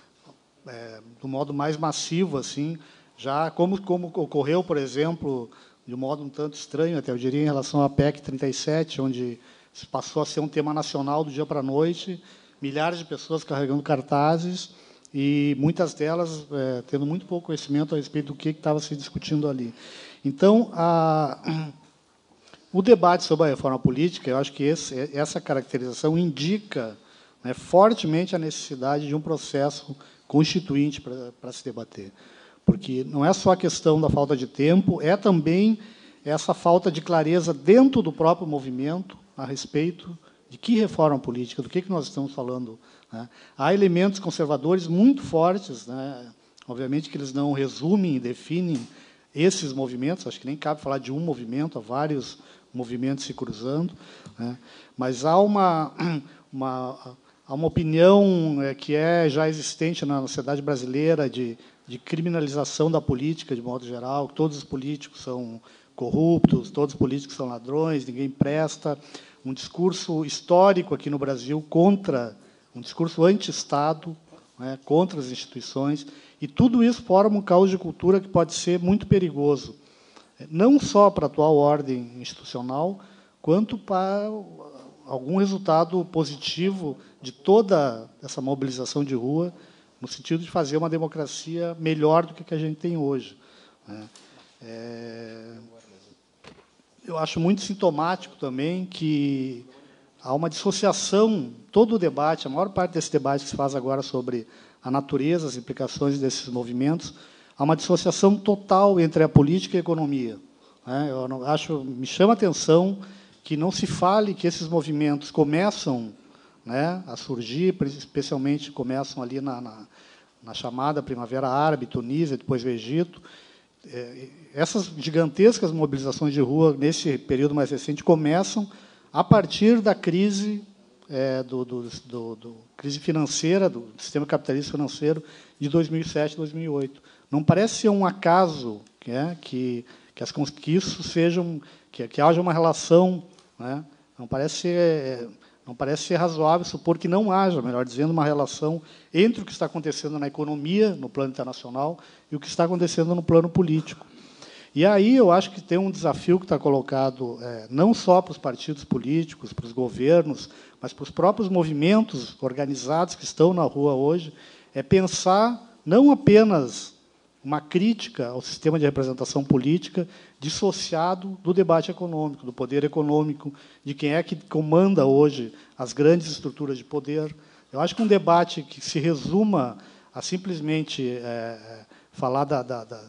é, do modo mais massivo, assim, já como, como ocorreu, por exemplo, de um modo um tanto estranho, até eu diria, em relação à P E C trinta e sete, onde passou a ser um tema nacional do dia para a noite, milhares de pessoas carregando cartazes e muitas delas é, tendo muito pouco conhecimento a respeito do que estava se discutindo ali. Então, a, o debate sobre a reforma política, eu acho que esse, essa caracterização indica, né, fortemente a necessidade de um processo constituinte para, para se debater. Porque não é só a questão da falta de tempo, é também essa falta de clareza dentro do próprio movimento a respeito de que reforma política, do que, que nós estamos falando. Né? Há elementos conservadores muito fortes, né? Obviamente que eles não resumem e definem esses movimentos, acho que nem cabe falar de um movimento, há vários movimentos se cruzando, né? Mas há uma, uma, há uma opinião que é já existente na sociedade brasileira de de criminalização da política, de modo geral, que todos os políticos são corruptos, todos os políticos são ladrões, ninguém presta, um discurso histórico aqui no Brasil contra, um discurso anti-Estado, né, contra as instituições, e tudo isso forma um caos de cultura que pode ser muito perigoso, não só para a atual ordem institucional, quanto para algum resultado positivo de toda essa mobilização de rua, no sentido de fazer uma democracia melhor do que a gente tem hoje. É, eu acho muito sintomático também que há uma dissociação, todo o debate, a maior parte desse debate que se faz agora sobre a natureza, as implicações desses movimentos, há uma dissociação total entre a política e a economia. Eu não, acho, me chama a atenção que não se fale que esses movimentos começam né, a surgir, especialmente começam ali na, na, na chamada Primavera Árabe, Tunísia, depois o Egito. Essas gigantescas mobilizações de rua, nesse período mais recente, começam a partir da crise, é, do, do, do, do crise financeira, do sistema capitalista financeiro de dois mil e sete, dois mil e oito. Não parece ser um acaso, né, que, que, as, que isso sejam, que, que haja uma relação, né, não parece ser, não parece ser razoável supor que não haja, melhor dizendo, uma relação entre o que está acontecendo na economia, no plano internacional, e o que está acontecendo no plano político. E aí eu acho que tem um desafio que está colocado é, não só para os partidos políticos, para os governos, mas para os próprios movimentos organizados que estão na rua hoje, é pensar não apenas uma crítica ao sistema de representação política dissociado do debate econômico, do poder econômico, de quem é que comanda hoje as grandes estruturas de poder. Eu acho que um debate que se resuma a simplesmente é, falar da, da, da,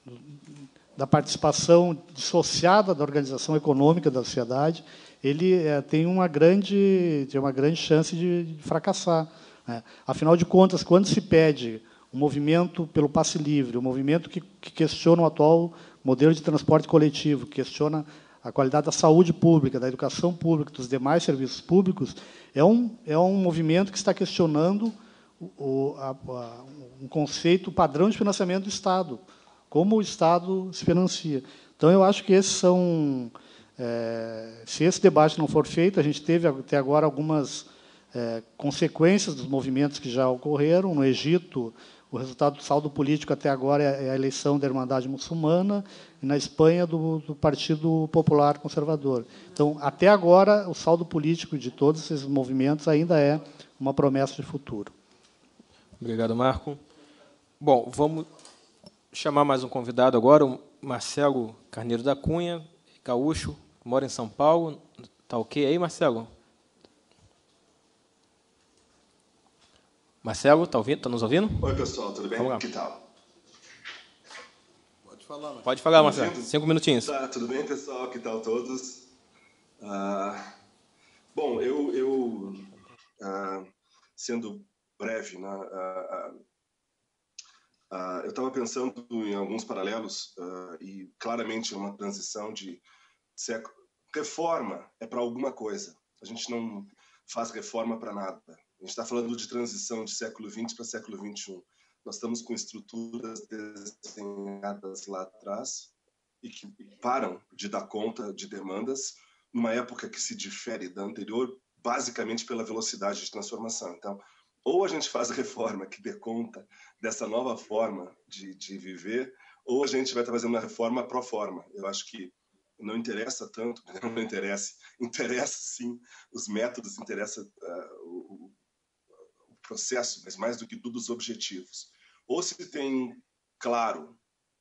da participação dissociada da organização econômica da sociedade, ele é, tem uma grande, tem uma grande chance de, de fracassar, né? Afinal de contas, quando se pede um movimento pelo passe livre, um movimento que, que questiona o atual modelo de transporte coletivo, que questiona a qualidade da saúde pública, da educação pública, dos demais serviços públicos, é um, é um movimento que está questionando o, a, a, um conceito padrão de financiamento do Estado, como o Estado se financia. Então, eu acho que esses são... É, se esse debate não for feito, a gente teve até agora algumas é, consequências dos movimentos que já ocorreram. No Egito, o resultado do saldo político até agora é a eleição da Irmandade Muçulmana, e na Espanha, do, do Partido Popular Conservador. Então, até agora, o saldo político de todos esses movimentos ainda é uma promessa de futuro. Obrigado, Marco. Bom, vamos chamar mais um convidado agora, o Marcelo Carneiro da Cunha, gaúcho, mora em São Paulo. Está ok aí, Marcelo? Marcelo, está ouvindo? Está nos ouvindo? Oi, pessoal, tudo bem? Que tal? Pode falar, Marcelo. Pode falar, Marcelo. Cinco minutinhos. Tá, tudo bem, pessoal? Que tal todos? Ah, bom, eu, eu ah, sendo breve, né, ah, ah, ah, eu estava pensando em alguns paralelos ah, e claramente uma transição de século. Reforma é para alguma coisa. A gente não faz reforma para nada. A gente está falando de transição de século vinte para século vinte e um. Nós estamos com estruturas desenhadas lá atrás e que param de dar conta de demandas numa época que se difere da anterior, basicamente pela velocidade de transformação. Então, ou a gente faz reforma que dê conta dessa nova forma de, de viver, ou a gente vai estar fazendo uma reforma pro forma. Eu acho que não interessa tanto, não interessa, interessa sim os métodos, interessa uh, o, o processo, mas mais do que tudo os objetivos. Ou se tem claro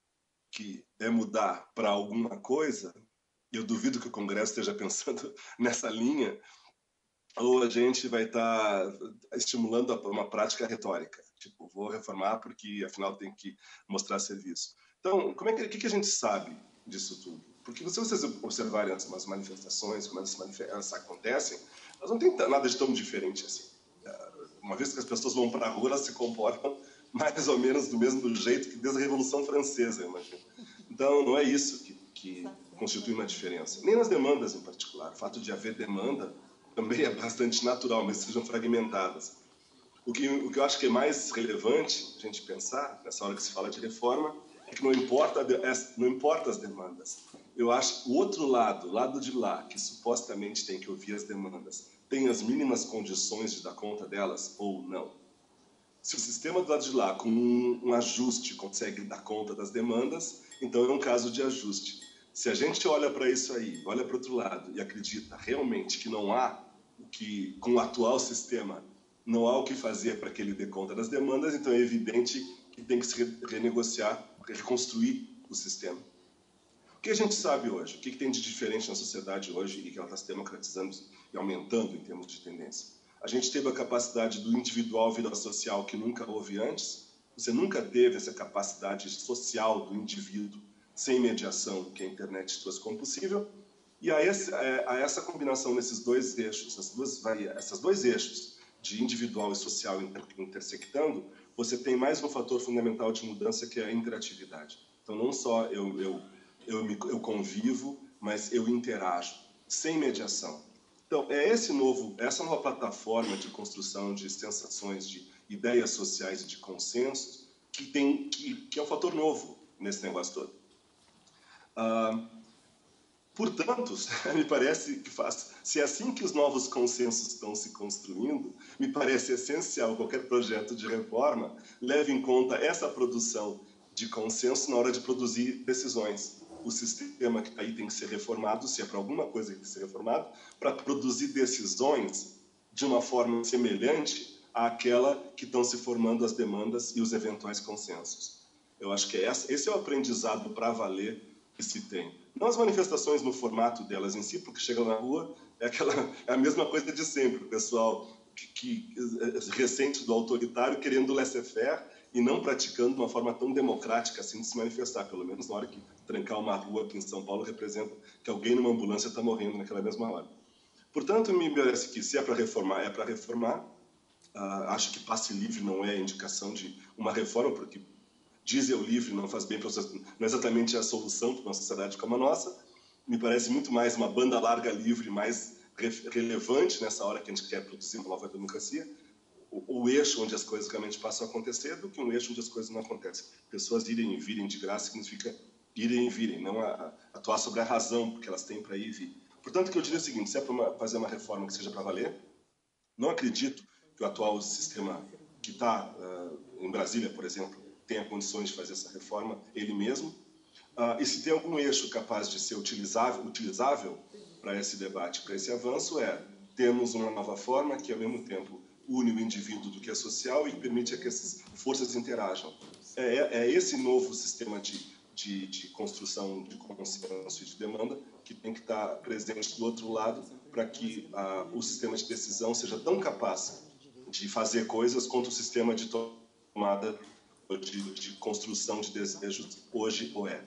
que é mudar para alguma coisa, eu duvido que o Congresso esteja pensando nessa linha, ou a gente vai estar estimulando uma prática retórica, tipo, vou reformar porque afinal tem que mostrar serviço. Então, como é que, que a gente sabe disso tudo? Porque se vocês observarem as manifestações, como elas, elas acontecem, elas não têm nada de tão diferente assim. Uma vez que as pessoas vão para a rua, elas se comportam mais ou menos do mesmo jeito que desde a Revolução Francesa, eu imagino. Então, não é isso que, que constitui uma diferença. Nem nas demandas, em particular. O fato de haver demanda também é bastante natural, mas sejam fragmentadas. O que, o que eu acho que é mais relevante a gente pensar, nessa hora que se fala de reforma, é que não importa, não importa as demandas. Eu acho que o outro lado, o lado de lá, que supostamente tem que ouvir as demandas, tem as mínimas condições de dar conta delas ou não. Se o sistema do lado de lá, com um, um ajuste, consegue dar conta das demandas, então é um caso de ajuste. Se a gente olha para isso aí, olha para o outro lado e acredita realmente que não há o que, com o atual sistema, não há o que fazer para que ele dê conta das demandas, então é evidente que tem que se renegociar, reconstruir o sistema. O que a gente sabe hoje? O que tem de diferente na sociedade hoje e que ela está se democratizando e aumentando em termos de tendência? A gente teve a capacidade do individual vir ao social que nunca houve antes. Você nunca teve essa capacidade social do indivíduo sem mediação que a internet trouxe como possível. E a, esse, a essa combinação nesses dois eixos, essas duas, esses dois eixos de individual e social intersectando, você tem mais um fator fundamental de mudança, que é a interatividade. Então, não só eu, eu, eu, me, eu convivo, mas eu interajo, sem mediação. Então, é esse novo, essa nova plataforma de construção de sensações, de ideias sociais e de consensos, que, tem, que, que é um fator novo nesse negócio todo. Ah, portanto, me parece que faz, se é assim que os novos consensos estão se construindo, me parece essencial qualquer projeto de reforma leve em conta essa produção de consenso na hora de produzir decisões. O sistema que está aí tem que ser reformado, se é para alguma coisa que tem que ser reformado, para produzir decisões de uma forma semelhante àquela que estão se formando as demandas e os eventuais consensos. Eu acho que é essa, esse é o aprendizado para valer que se tem. Não as manifestações no formato delas em si, porque chegam na rua, é, aquela, é a mesma coisa de sempre, o pessoal que, que, recente do autoritário querendo laissez-faire e não praticando de uma forma tão democrática assim de se manifestar, pelo menos na hora que trancar uma rua aqui em São Paulo representa que alguém numa ambulância está morrendo naquela mesma hora. Portanto, me parece que se é para reformar, é para reformar. Uh, acho que passe livre não é indicação de uma reforma, porque diesel livre não faz bem para os, não é exatamente a solução para uma sociedade como a nossa. Me parece muito mais uma banda larga livre, mais re relevante nessa hora que a gente quer produzir uma nova democracia, o, o eixo onde as coisas realmente passam a acontecer, do que um eixo onde as coisas não acontecem. Pessoas irem e virem de graça significa irem e virem, não a, a, atuar sobre a razão, porque elas têm para ir e vir. Portanto, o que eu diria é o seguinte, se é para uma, fazer uma reforma que seja para valer, não acredito que o atual sistema que está uh, em Brasília, por exemplo, tenha condições de fazer essa reforma ele mesmo. Uh, e se tem algum eixo capaz de ser utilizável, utilizável para esse debate, para esse avanço, é termos uma nova forma que, ao mesmo tempo, une o indivíduo do que é social e permite que essas forças interajam. É, é esse novo sistema de, de, de construção de consenso e de demanda que tem que estar presente do outro lado para que uh, o sistema de decisão seja tão capaz de fazer coisas quanto o sistema de tomada de, de construção de desejos hoje ou é.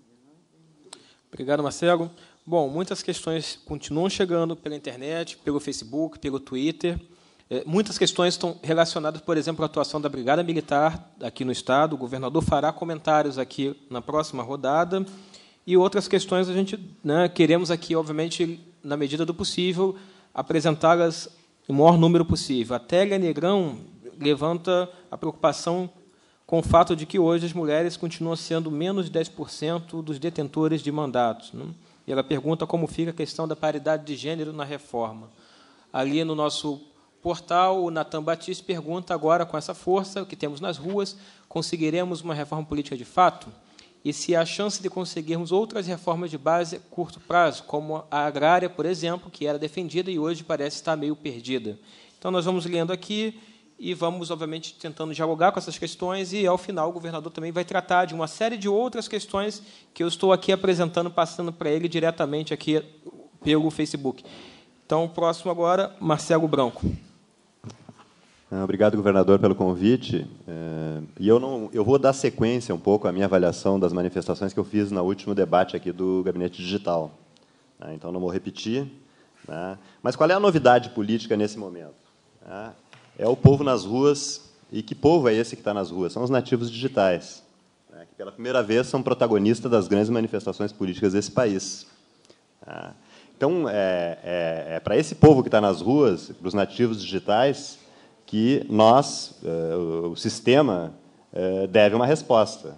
Obrigado, Marcelo. Bom, muitas questões continuam chegando pela internet, pelo Facebook, pelo Twitter. É, muitas questões estão relacionadas, por exemplo, à atuação da Brigada Militar aqui no Estado. O governador fará comentários aqui na próxima rodada. E outras questões a gente, né, queremos aqui, obviamente, na medida do possível, apresentá-las o maior número possível. A Télia Negrão levanta a preocupação com o fato de que hoje as mulheres continuam sendo menos de dez por cento dos detentores de mandatos, né? E ela pergunta como fica a questão da paridade de gênero na reforma. Ali no nosso portal, o Natan Batista pergunta agora, com essa força que temos nas ruas, conseguiremos uma reforma política de fato? E se há chance de conseguirmos outras reformas de base a curto prazo, como a agrária, por exemplo, que era defendida e hoje parece estar meio perdida. Então, nós vamos lendo aqui e vamos, obviamente, tentando dialogar com essas questões e, ao final, o governador também vai tratar de uma série de outras questões que eu estou aqui apresentando, passando para ele diretamente aqui pelo Facebook. Então, o próximo agora, Marcelo Branco. Obrigado, governador, pelo convite. E eu, não, eu vou dar sequência um pouco à minha avaliação das manifestações que eu fiz no último debate aqui do Gabinete Digital. Então, não vou repetir. Mas qual é a novidade política nesse momento? É o povo nas ruas. E que povo é esse que está nas ruas? São os nativos digitais, que, pela primeira vez, são protagonistas das grandes manifestações políticas desse país. Então, é, é, é para esse povo que está nas ruas, para os nativos digitais, que nós, o sistema, deve uma resposta.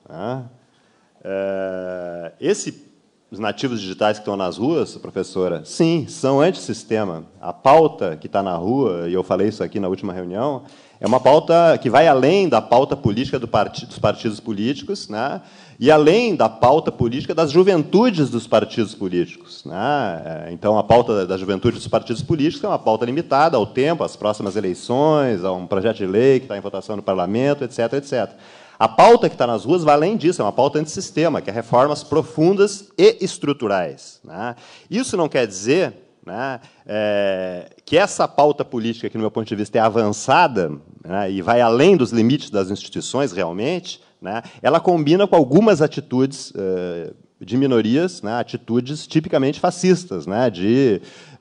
Esse, os nativos digitais que estão nas ruas, professora, sim, são antissistema. A pauta que está na rua, e eu falei isso aqui na última reunião, é uma pauta que vai além da pauta política do part... dos partidos políticos, né? E além da pauta política das juventudes dos partidos políticos, né? Então, a pauta da juventude dos partidos políticos é uma pauta limitada ao tempo, às próximas eleições, a um projeto de lei que está em votação no parlamento, etc, etcétera. A pauta que está nas ruas vai além disso, é uma pauta antissistema, que é reformas profundas e estruturais, né? Isso não quer dizer, né, é, que essa pauta política, que, no meu ponto de vista, é avançada, né, e vai além dos limites das instituições, realmente, né, ela combina com algumas atitudes, de minorias, né, atitudes tipicamente fascistas, né, de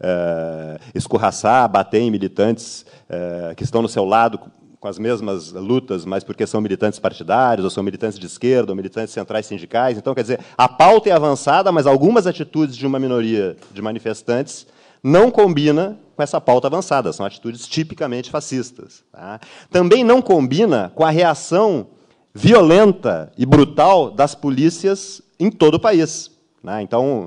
uh, escorraçar, bater em militantes uh, que estão no seu lado com as mesmas lutas, mas porque são militantes partidários, ou são militantes de esquerda, ou militantes centrais sindicais. Então, quer dizer, a pauta é avançada, mas algumas atitudes de uma minoria de manifestantes não combina com essa pauta avançada, são atitudes tipicamente fascistas. Tá? Também não combina com a reação violenta e brutal das polícias em todo o país. Né? Então,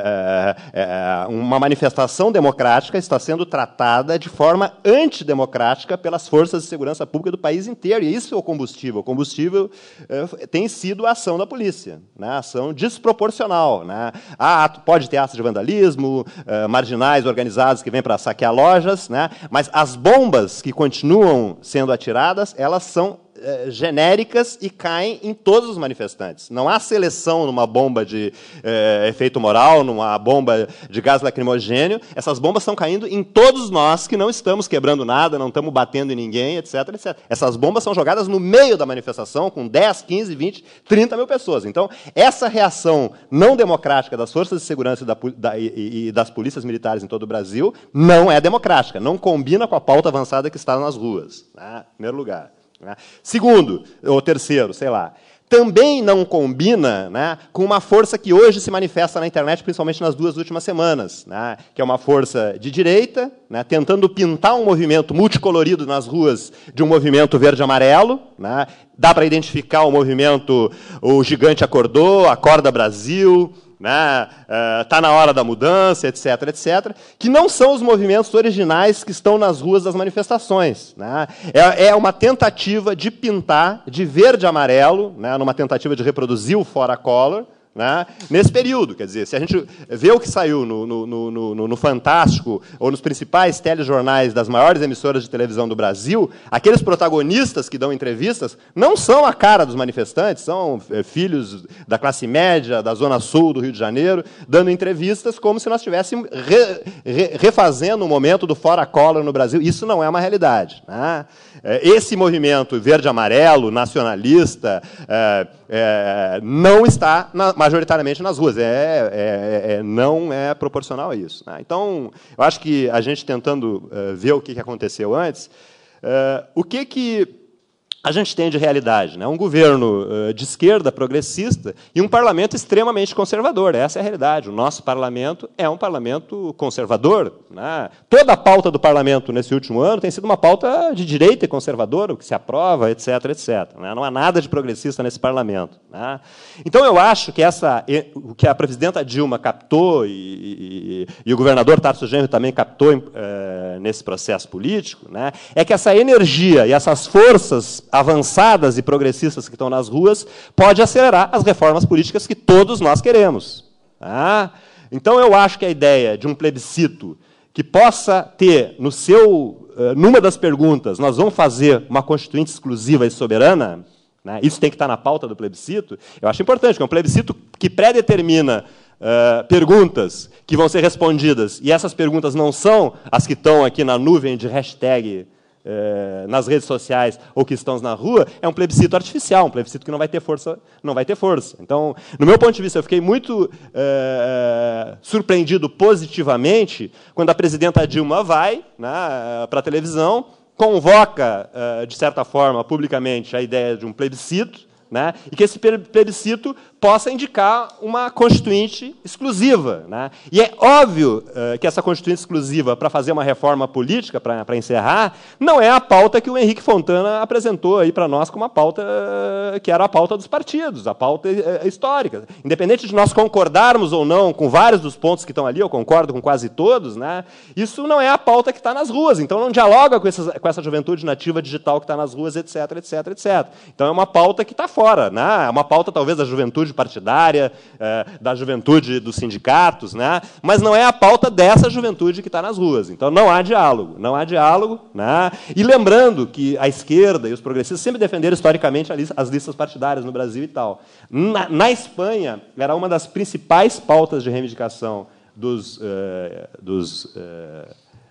é, é, uma manifestação democrática está sendo tratada de forma antidemocrática pelas forças de segurança pública do país inteiro. E isso é o combustível. O combustível é, tem sido a ação da polícia, né? A ação desproporcional. Né? Ah, pode ter atos de vandalismo, é, marginais organizados que vêm para saquear lojas, né? Mas as bombas que continuam sendo atiradas, elas são genéricas e caem em todos os manifestantes. Não há seleção numa bomba de eh, efeito moral, numa bomba de gás lacrimogênio. Essas bombas estão caindo em todos nós que não estamos quebrando nada, não estamos batendo em ninguém, etc, etcétera. Essas bombas são jogadas no meio da manifestação com dez, quinze, vinte, trinta mil pessoas. Então, essa reação não democrática das forças de segurança e, da, da, e, e das polícias militares em todo o Brasil não é democrática, não combina com a pauta avançada que está nas ruas, né? Em primeiro lugar. Segundo, ou terceiro, sei lá, também não combina, né, com uma força que hoje se manifesta na internet, principalmente nas duas últimas semanas, né, que é uma força de direita, né, tentando pintar um movimento multicolorido nas ruas de um movimento verde-amarelo. Né, dá para identificar o movimento O Gigante Acordou, Acorda Brasil, né, está na hora da mudança, etc, etcétera, que não são os movimentos originais que estão nas ruas das manifestações. Né? É, é uma tentativa de pintar de verde e amarelo, né, numa tentativa de reproduzir o Fora Collor, né, nesse período. Quer dizer, se a gente vê o que saiu no, no, no, no, no Fantástico ou nos principais telejornais das maiores emissoras de televisão do Brasil, aqueles protagonistas que dão entrevistas não são a cara dos manifestantes, são é, filhos da classe média, da Zona Sul do Rio de Janeiro, dando entrevistas como se nós estivéssemos re, re, refazendo o momento do Fora Collor no Brasil. Isso não é uma realidade. Né? Esse movimento verde-amarelo, nacionalista, é, é, não está na, majoritariamente nas ruas. É, é, é, não é proporcional a isso. Né? Então, eu acho que a gente tentando uh, ver o que aconteceu antes, uh, o que que a gente tem de realidade, né? Um governo uh, de esquerda, progressista, e um parlamento extremamente conservador. Essa é a realidade. O nosso parlamento é um parlamento conservador. Né? Toda a pauta do parlamento nesse último ano tem sido uma pauta de direita e conservadora, o que se aprova, etc, etcétera. Né? Não há nada de progressista nesse parlamento. Né? Então, eu acho que essa, o que a presidenta Dilma captou, e, e, e o governador Tarso Genro também captou uh, nesse processo político, né? É que essa energia e essas forças avançadas e progressistas que estão nas ruas, pode acelerar as reformas políticas que todos nós queremos. Tá? Então, eu acho que a ideia de um plebiscito que possa ter, no seu, numa das perguntas, nós vamos fazer uma constituinte exclusiva e soberana, né? Isso tem que estar na pauta do plebiscito, eu acho importante, que é um plebiscito que pré-determina uh, perguntas que vão ser respondidas, e essas perguntas não são as que estão aqui na nuvem de hashtag Eh, nas redes sociais ou que estão na rua, é um plebiscito artificial, um plebiscito que não vai ter força, não vai ter força. Então, no meu ponto de vista, eu fiquei muito eh, surpreendido positivamente quando a presidenta Dilma vai, né, para a televisão, convoca, eh, de certa forma, publicamente, a ideia de um plebiscito, né, e que esse plebiscito possa indicar uma constituinte exclusiva. Né? E é óbvio uh, que essa constituinte exclusiva, para fazer uma reforma política, para encerrar, não é a pauta que o Henrique Fontana apresentou aí para nós como a pauta uh, que era a pauta dos partidos, a pauta uh, histórica. Independente de nós concordarmos ou não com vários dos pontos que estão ali, eu concordo com quase todos, né, isso não é a pauta que está nas ruas, então não dialoga com, essas, com essa juventude nativa digital que está nas ruas, etc, etc, etcétera. Então é uma pauta que está fora, né? É uma pauta talvez da juventude partidária, é, da juventude dos sindicatos, né? Mas não é a pauta dessa juventude que está nas ruas. Então não há diálogo, não há diálogo, né? E lembrando que a esquerda e os progressistas sempre defenderam historicamente as listas partidárias no Brasil e tal. Na, na Espanha, era uma das principais pautas de reivindicação dos, uh, dos uh,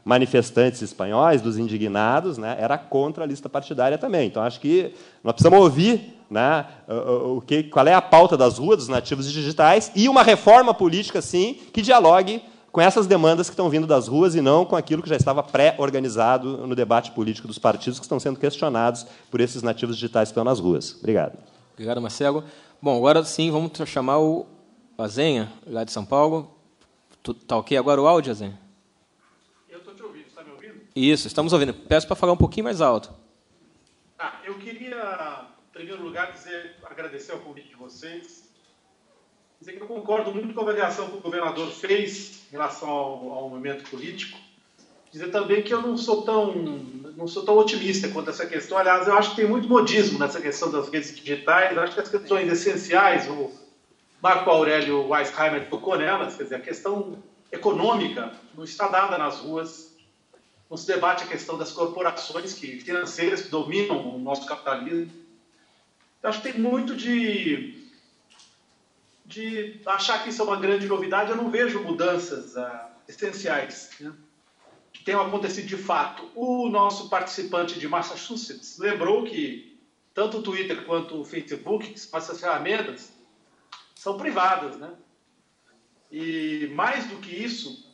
manifestantes espanhóis, dos indignados, né, era contra a lista partidária também. Então, acho que nós precisamos ouvir, né, o, o que, qual é a pauta das ruas, dos nativos digitais, e uma reforma política, sim, que dialogue com essas demandas que estão vindo das ruas e não com aquilo que já estava pré-organizado no debate político dos partidos que estão sendo questionados por esses nativos digitais que estão nas ruas. Obrigado. Obrigado, Marcelo. Bom, agora sim, vamos chamar o Azenha, lá de São Paulo. Está ok agora o áudio, Azenha? Eu estou te ouvindo. Está me ouvindo? Isso, estamos ouvindo. Peço para falar um pouquinho mais alto. Ah, eu queria, em primeiro lugar, dizer, agradecer ao convite de vocês. Dizer que eu concordo muito com a avaliação que o governador fez em relação ao, ao momento político. Dizer também que eu não sou tão não sou tão otimista quanto essa questão. Aliás, eu acho que tem muito modismo nessa questão das redes digitais. Eu acho que as questões essenciais, o Marco Aurélio Weisheimer tocou nelas, quer dizer, a questão econômica não está dada nas ruas. Não se debate a questão das corporações que, financeiras que dominam o nosso capitalismo. Eu acho que tem muito de... de achar que isso é uma grande novidade. Eu não vejo mudanças ah, essenciais, né, que tenham acontecido de fato. O nosso participante de Massachusetts lembrou que tanto o Twitter quanto o Facebook, que são essas ferramentas, são privadas, né? E mais do que isso,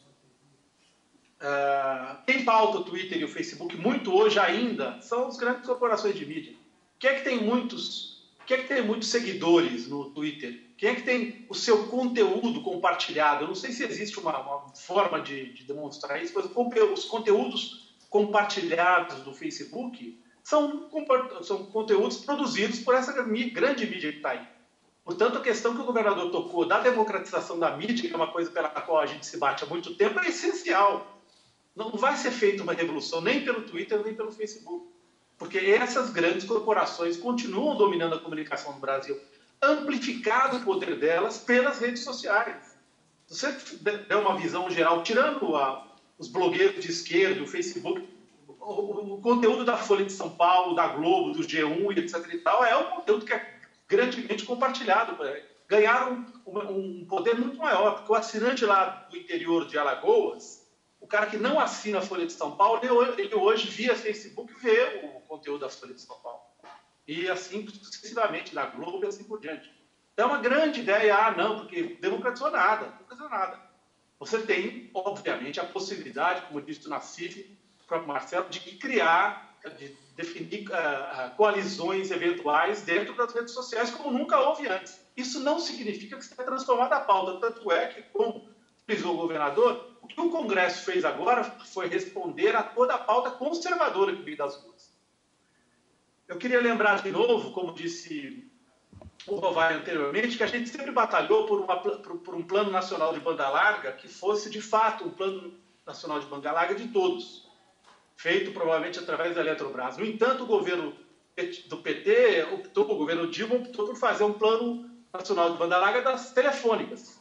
uh, quem pauta o Twitter e o Facebook muito hoje ainda são as grandes corporações de mídia. Quem é que tem muitos, quem é que tem muitos seguidores no Twitter? Quem é que tem o seu conteúdo compartilhado? Eu não sei se existe uma, uma forma de, de demonstrar isso, mas os conteúdos compartilhados do Facebook são, são conteúdos produzidos por essa grande mídia que está aí. Portanto, a questão que o governador tocou da democratização da mídia, que é uma coisa pela qual a gente se bate há muito tempo, é essencial. Não vai ser feita uma revolução nem pelo Twitter, nem pelo Facebook. Porque essas grandes corporações continuam dominando a comunicação no Brasil, amplificado o poder delas pelas redes sociais. Se você der uma visão geral, tirando a, os blogueiros de esquerda, o Facebook, o, o conteúdo da Folha de São Paulo, da Globo, do G um e etc e tal, é um conteúdo que é grandemente compartilhado. Ganharam um, um poder muito maior, porque o assinante lá do interior de Alagoas, o cara que não assina a Folha de São Paulo, ele, ele hoje, via Facebook, vê o conteúdo da Folha de São Paulo. E assim sucessivamente, da Globo e assim por diante. Então é uma grande ideia, ah, não, porque democratizou nada, não democratizou nada. Você tem, obviamente, a possibilidade, como disse o Nassif, o próprio Marcelo, de criar, de definir uh, coalizões eventuais dentro das redes sociais, como nunca houve antes. Isso não significa que você vai transformar a pauta, tanto é que, como frisou o governador, o que o Congresso fez agora foi responder a toda a pauta conservadora que veio das ruas. Eu queria lembrar de novo, como disse o Rovai anteriormente, que a gente sempre batalhou por, uma, por, por um plano nacional de banda larga que fosse, de fato, um plano nacional de banda larga de todos, feito provavelmente através da Eletrobras. No entanto, o governo do P T, optou, o governo Dilma optou por fazer um plano nacional de banda larga das telefônicas.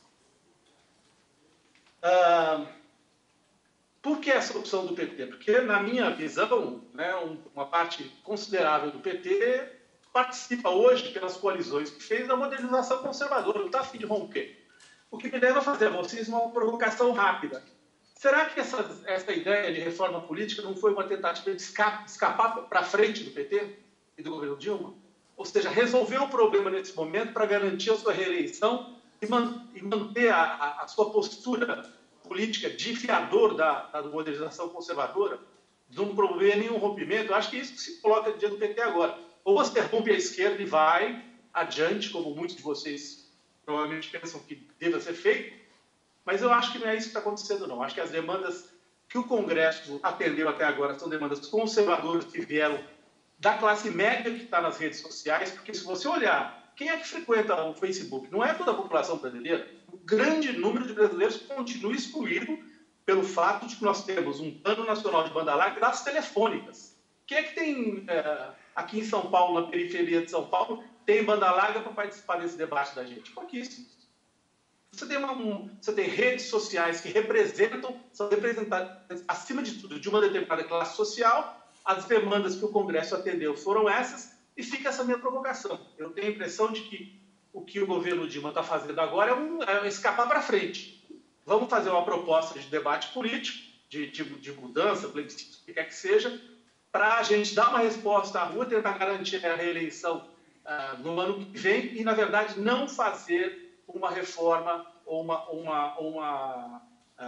Ah, Por que essa opção do P T? Porque, na minha visão, né, uma parte considerável do P T participa hoje, pelas coalizões que fez, da modernização conservadora, não está a fim de romper. O que me leva a fazer a vocês uma provocação rápida. Será que essa, essa ideia de reforma política não foi uma tentativa de escapar, escapar para frente do P T e do governo Dilma? Ou seja, resolver o problema nesse momento para garantir a sua reeleição e, man, e manter a, a, a sua postura política de fiador da, da modernização conservadora, de não promover nenhum rompimento? Eu acho que isso que se coloca diante do P T agora. Ou você rompe a esquerda e vai adiante, como muitos de vocês provavelmente pensam que deva ser feito, mas eu acho que não é isso que está acontecendo, não. Acho que as demandas que o Congresso atendeu até agora são demandas conservadoras que vieram da classe média que está nas redes sociais, porque se você olhar quem é que frequenta o Facebook, não é toda a população brasileira. Um grande número de brasileiros continua excluído pelo fato de que nós temos um plano nacional de banda larga das telefônicas. Quem é que tem, é, aqui em São Paulo, na periferia de São Paulo, tem banda larga para participar desse debate da gente? Pouquíssimos. Você tem, uma, um, você tem redes sociais que representam, são representadas, acima de tudo, de uma determinada classe social. As demandas que o Congresso atendeu foram essas, e fica essa minha provocação. Eu tenho a impressão de que o que o governo Dilma está fazendo agora é, um, é escapar para frente. Vamos fazer uma proposta de debate político, de, de, de mudança, plebiscito, o que quer que seja, para a gente dar uma resposta à rua, tentar garantir a reeleição uh, no ano que vem e, na verdade, não fazer uma reforma ou uma, uma, uma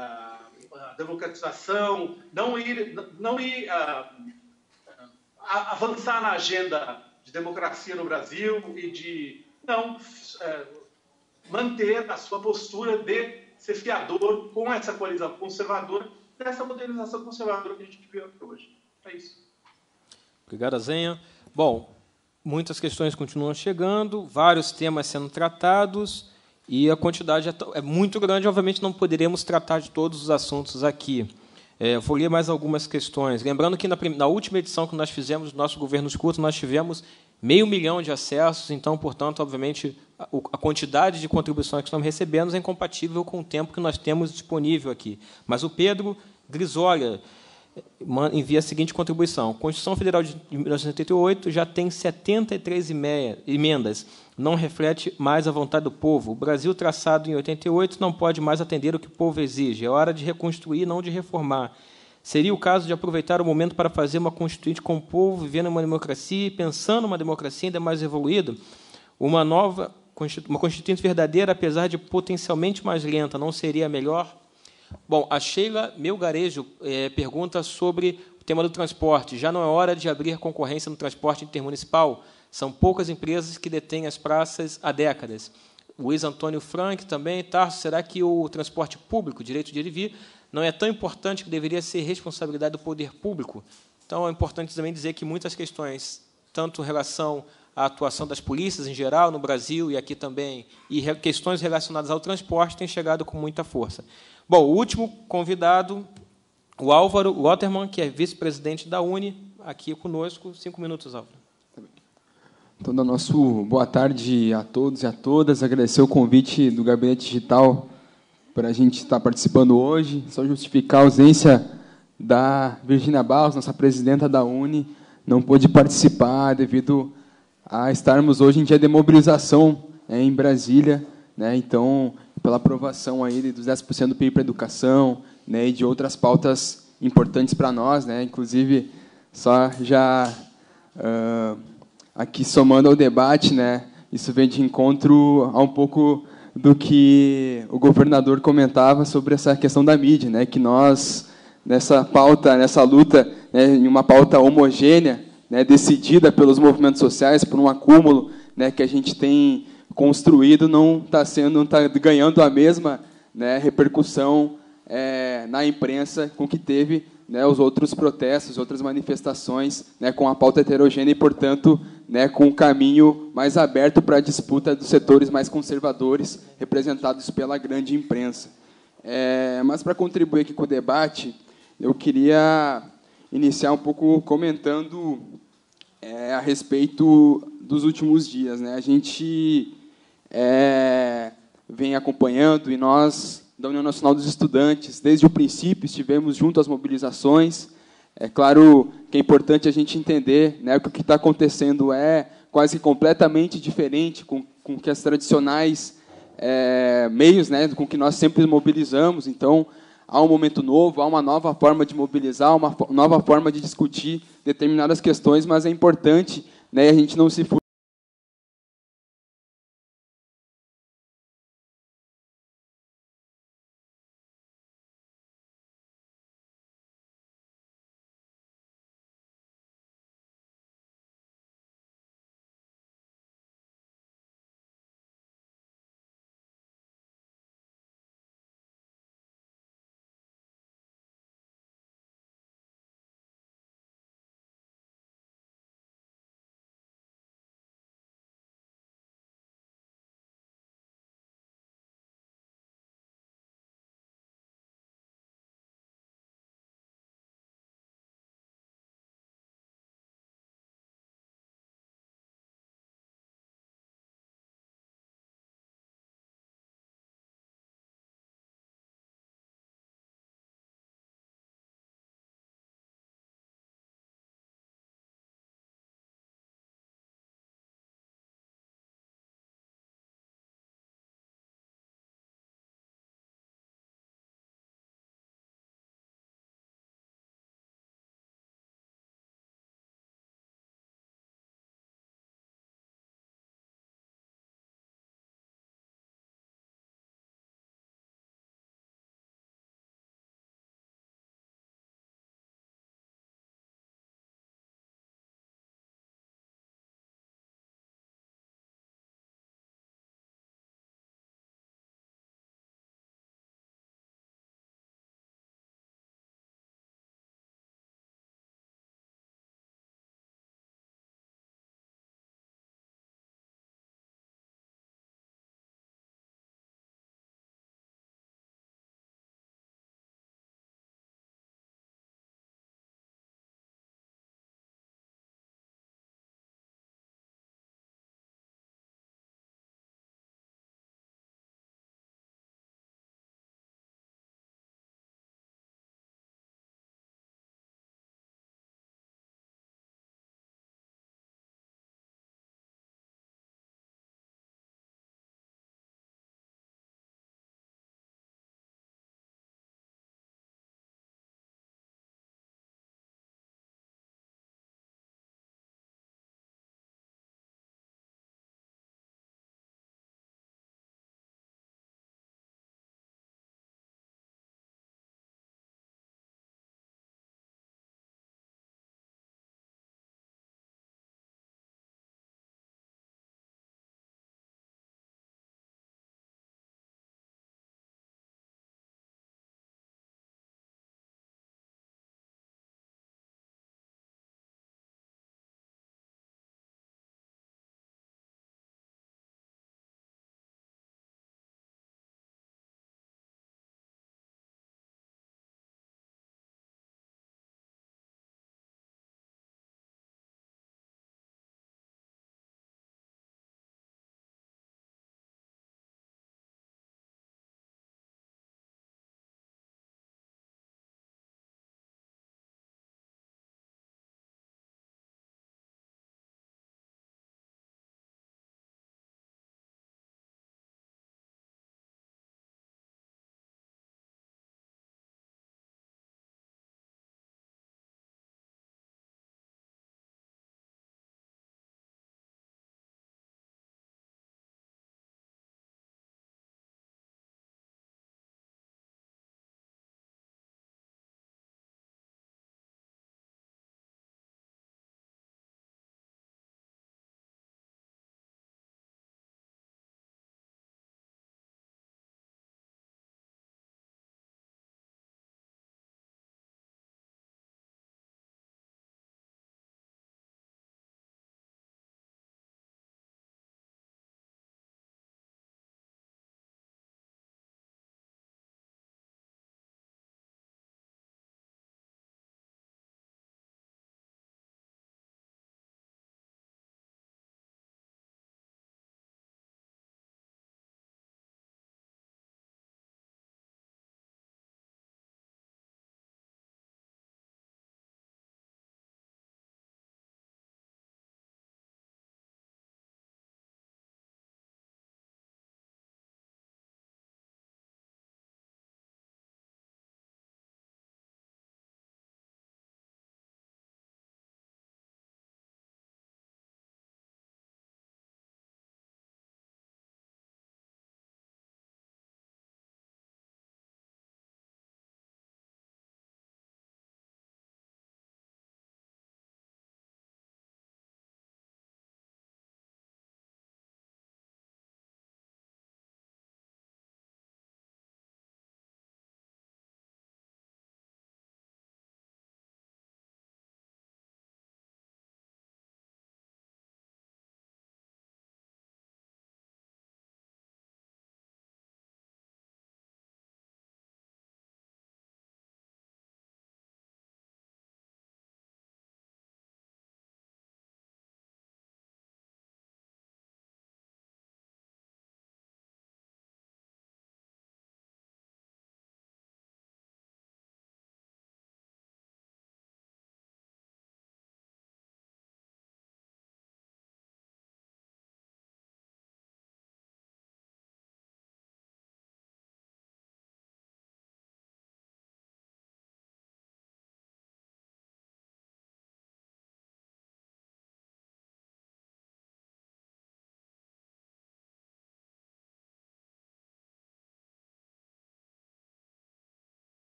uh, democratização, não ir, não ir uh, uh, avançar na agenda de democracia no Brasil e de não uh, manter a sua postura de ser fiador com essa coalizão conservadora, dessa modernização conservadora que a gente viu aqui hoje. É isso. Obrigado, Zenha. Bom, muitas questões continuam chegando, vários temas sendo tratados, e a quantidade é muito grande, obviamente não poderemos tratar de todos os assuntos aqui. É, vou ler mais algumas questões. Lembrando que na, na última edição que nós fizemos do nosso Governo Escuta, nós tivemos meio milhão de acessos, então, portanto, obviamente, a, a quantidade de contribuições que estamos recebendo é incompatível com o tempo que nós temos disponível aqui. Mas o Pedro Grisolia envia a seguinte contribuição. A Constituição Federal de mil novecentos e oitenta e oito já tem setenta e três emendas. Não reflete mais a vontade do povo. O Brasil, traçado em oitenta e oito, não pode mais atender o que o povo exige. É hora de reconstruir, não de reformar. Seria o caso de aproveitar o momento para fazer uma Constituinte com o povo, vivendo uma democracia e pensando uma democracia ainda mais evoluída? Uma nova, uma Constituinte verdadeira, apesar de potencialmente mais lenta, não seria melhor? Bom, a Sheila Melgarejo é, pergunta sobre o tema do transporte. Já não é hora de abrir concorrência no transporte intermunicipal? São poucas empresas que detêm as praças há décadas. Luiz Antônio Frank também. Tarso, será que o transporte público, o direito de ir e vir, não é tão importante que deveria ser responsabilidade do poder público? Então, é importante também dizer que muitas questões, tanto em relação à atuação das polícias em geral no Brasil e aqui também, e questões relacionadas ao transporte, têm chegado com muita força. Bom, o último convidado, o Álvaro Lotterman, que é vice-presidente da Uni, aqui conosco. Cinco minutos, Álvaro. Então, do nosso boa tarde a todos e a todas. Agradecer o convite do Gabinete Digital para a gente estar participando hoje. Só justificar a ausência da Virgínia Barros, nossa presidenta da Uni, não pôde participar devido a estarmos hoje em dia de mobilização, né, em Brasília, né, então, pela aprovação aí dos dez por cento do P I B para a educação, né, e de outras pautas importantes para nós, né, inclusive, só já uh, aqui somando ao debate, né, isso vem de encontro a um pouco do que o governador comentava sobre essa questão da mídia, né, que nós, nessa pauta, nessa luta, né, em uma pauta homogênea, né, decidida pelos movimentos sociais, por um acúmulo, né, que a gente tem construído, não está sendo, não está ganhando a mesma, né, repercussão é, na imprensa com que teve, né, os outros protestos, outras manifestações, né, com a pauta heterogênea e, portanto, né, com um caminho mais aberto para a disputa dos setores mais conservadores, representados pela grande imprensa. É, mas, para contribuir aqui com o debate, eu queria iniciar um pouco comentando é, a respeito dos últimos dias, né? A gente é, vem acompanhando, e nós, da União Nacional dos Estudantes, desde o princípio, estivemos junto às mobilizações. É claro que é importante a gente entender, né, que o que está acontecendo é quase completamente diferente com, com que as tradicionais é, meios, né, com que nós sempre mobilizamos. Então, há um momento novo, há uma nova forma de mobilizar, uma nova forma de discutir determinadas questões, mas é importante, né, a gente não se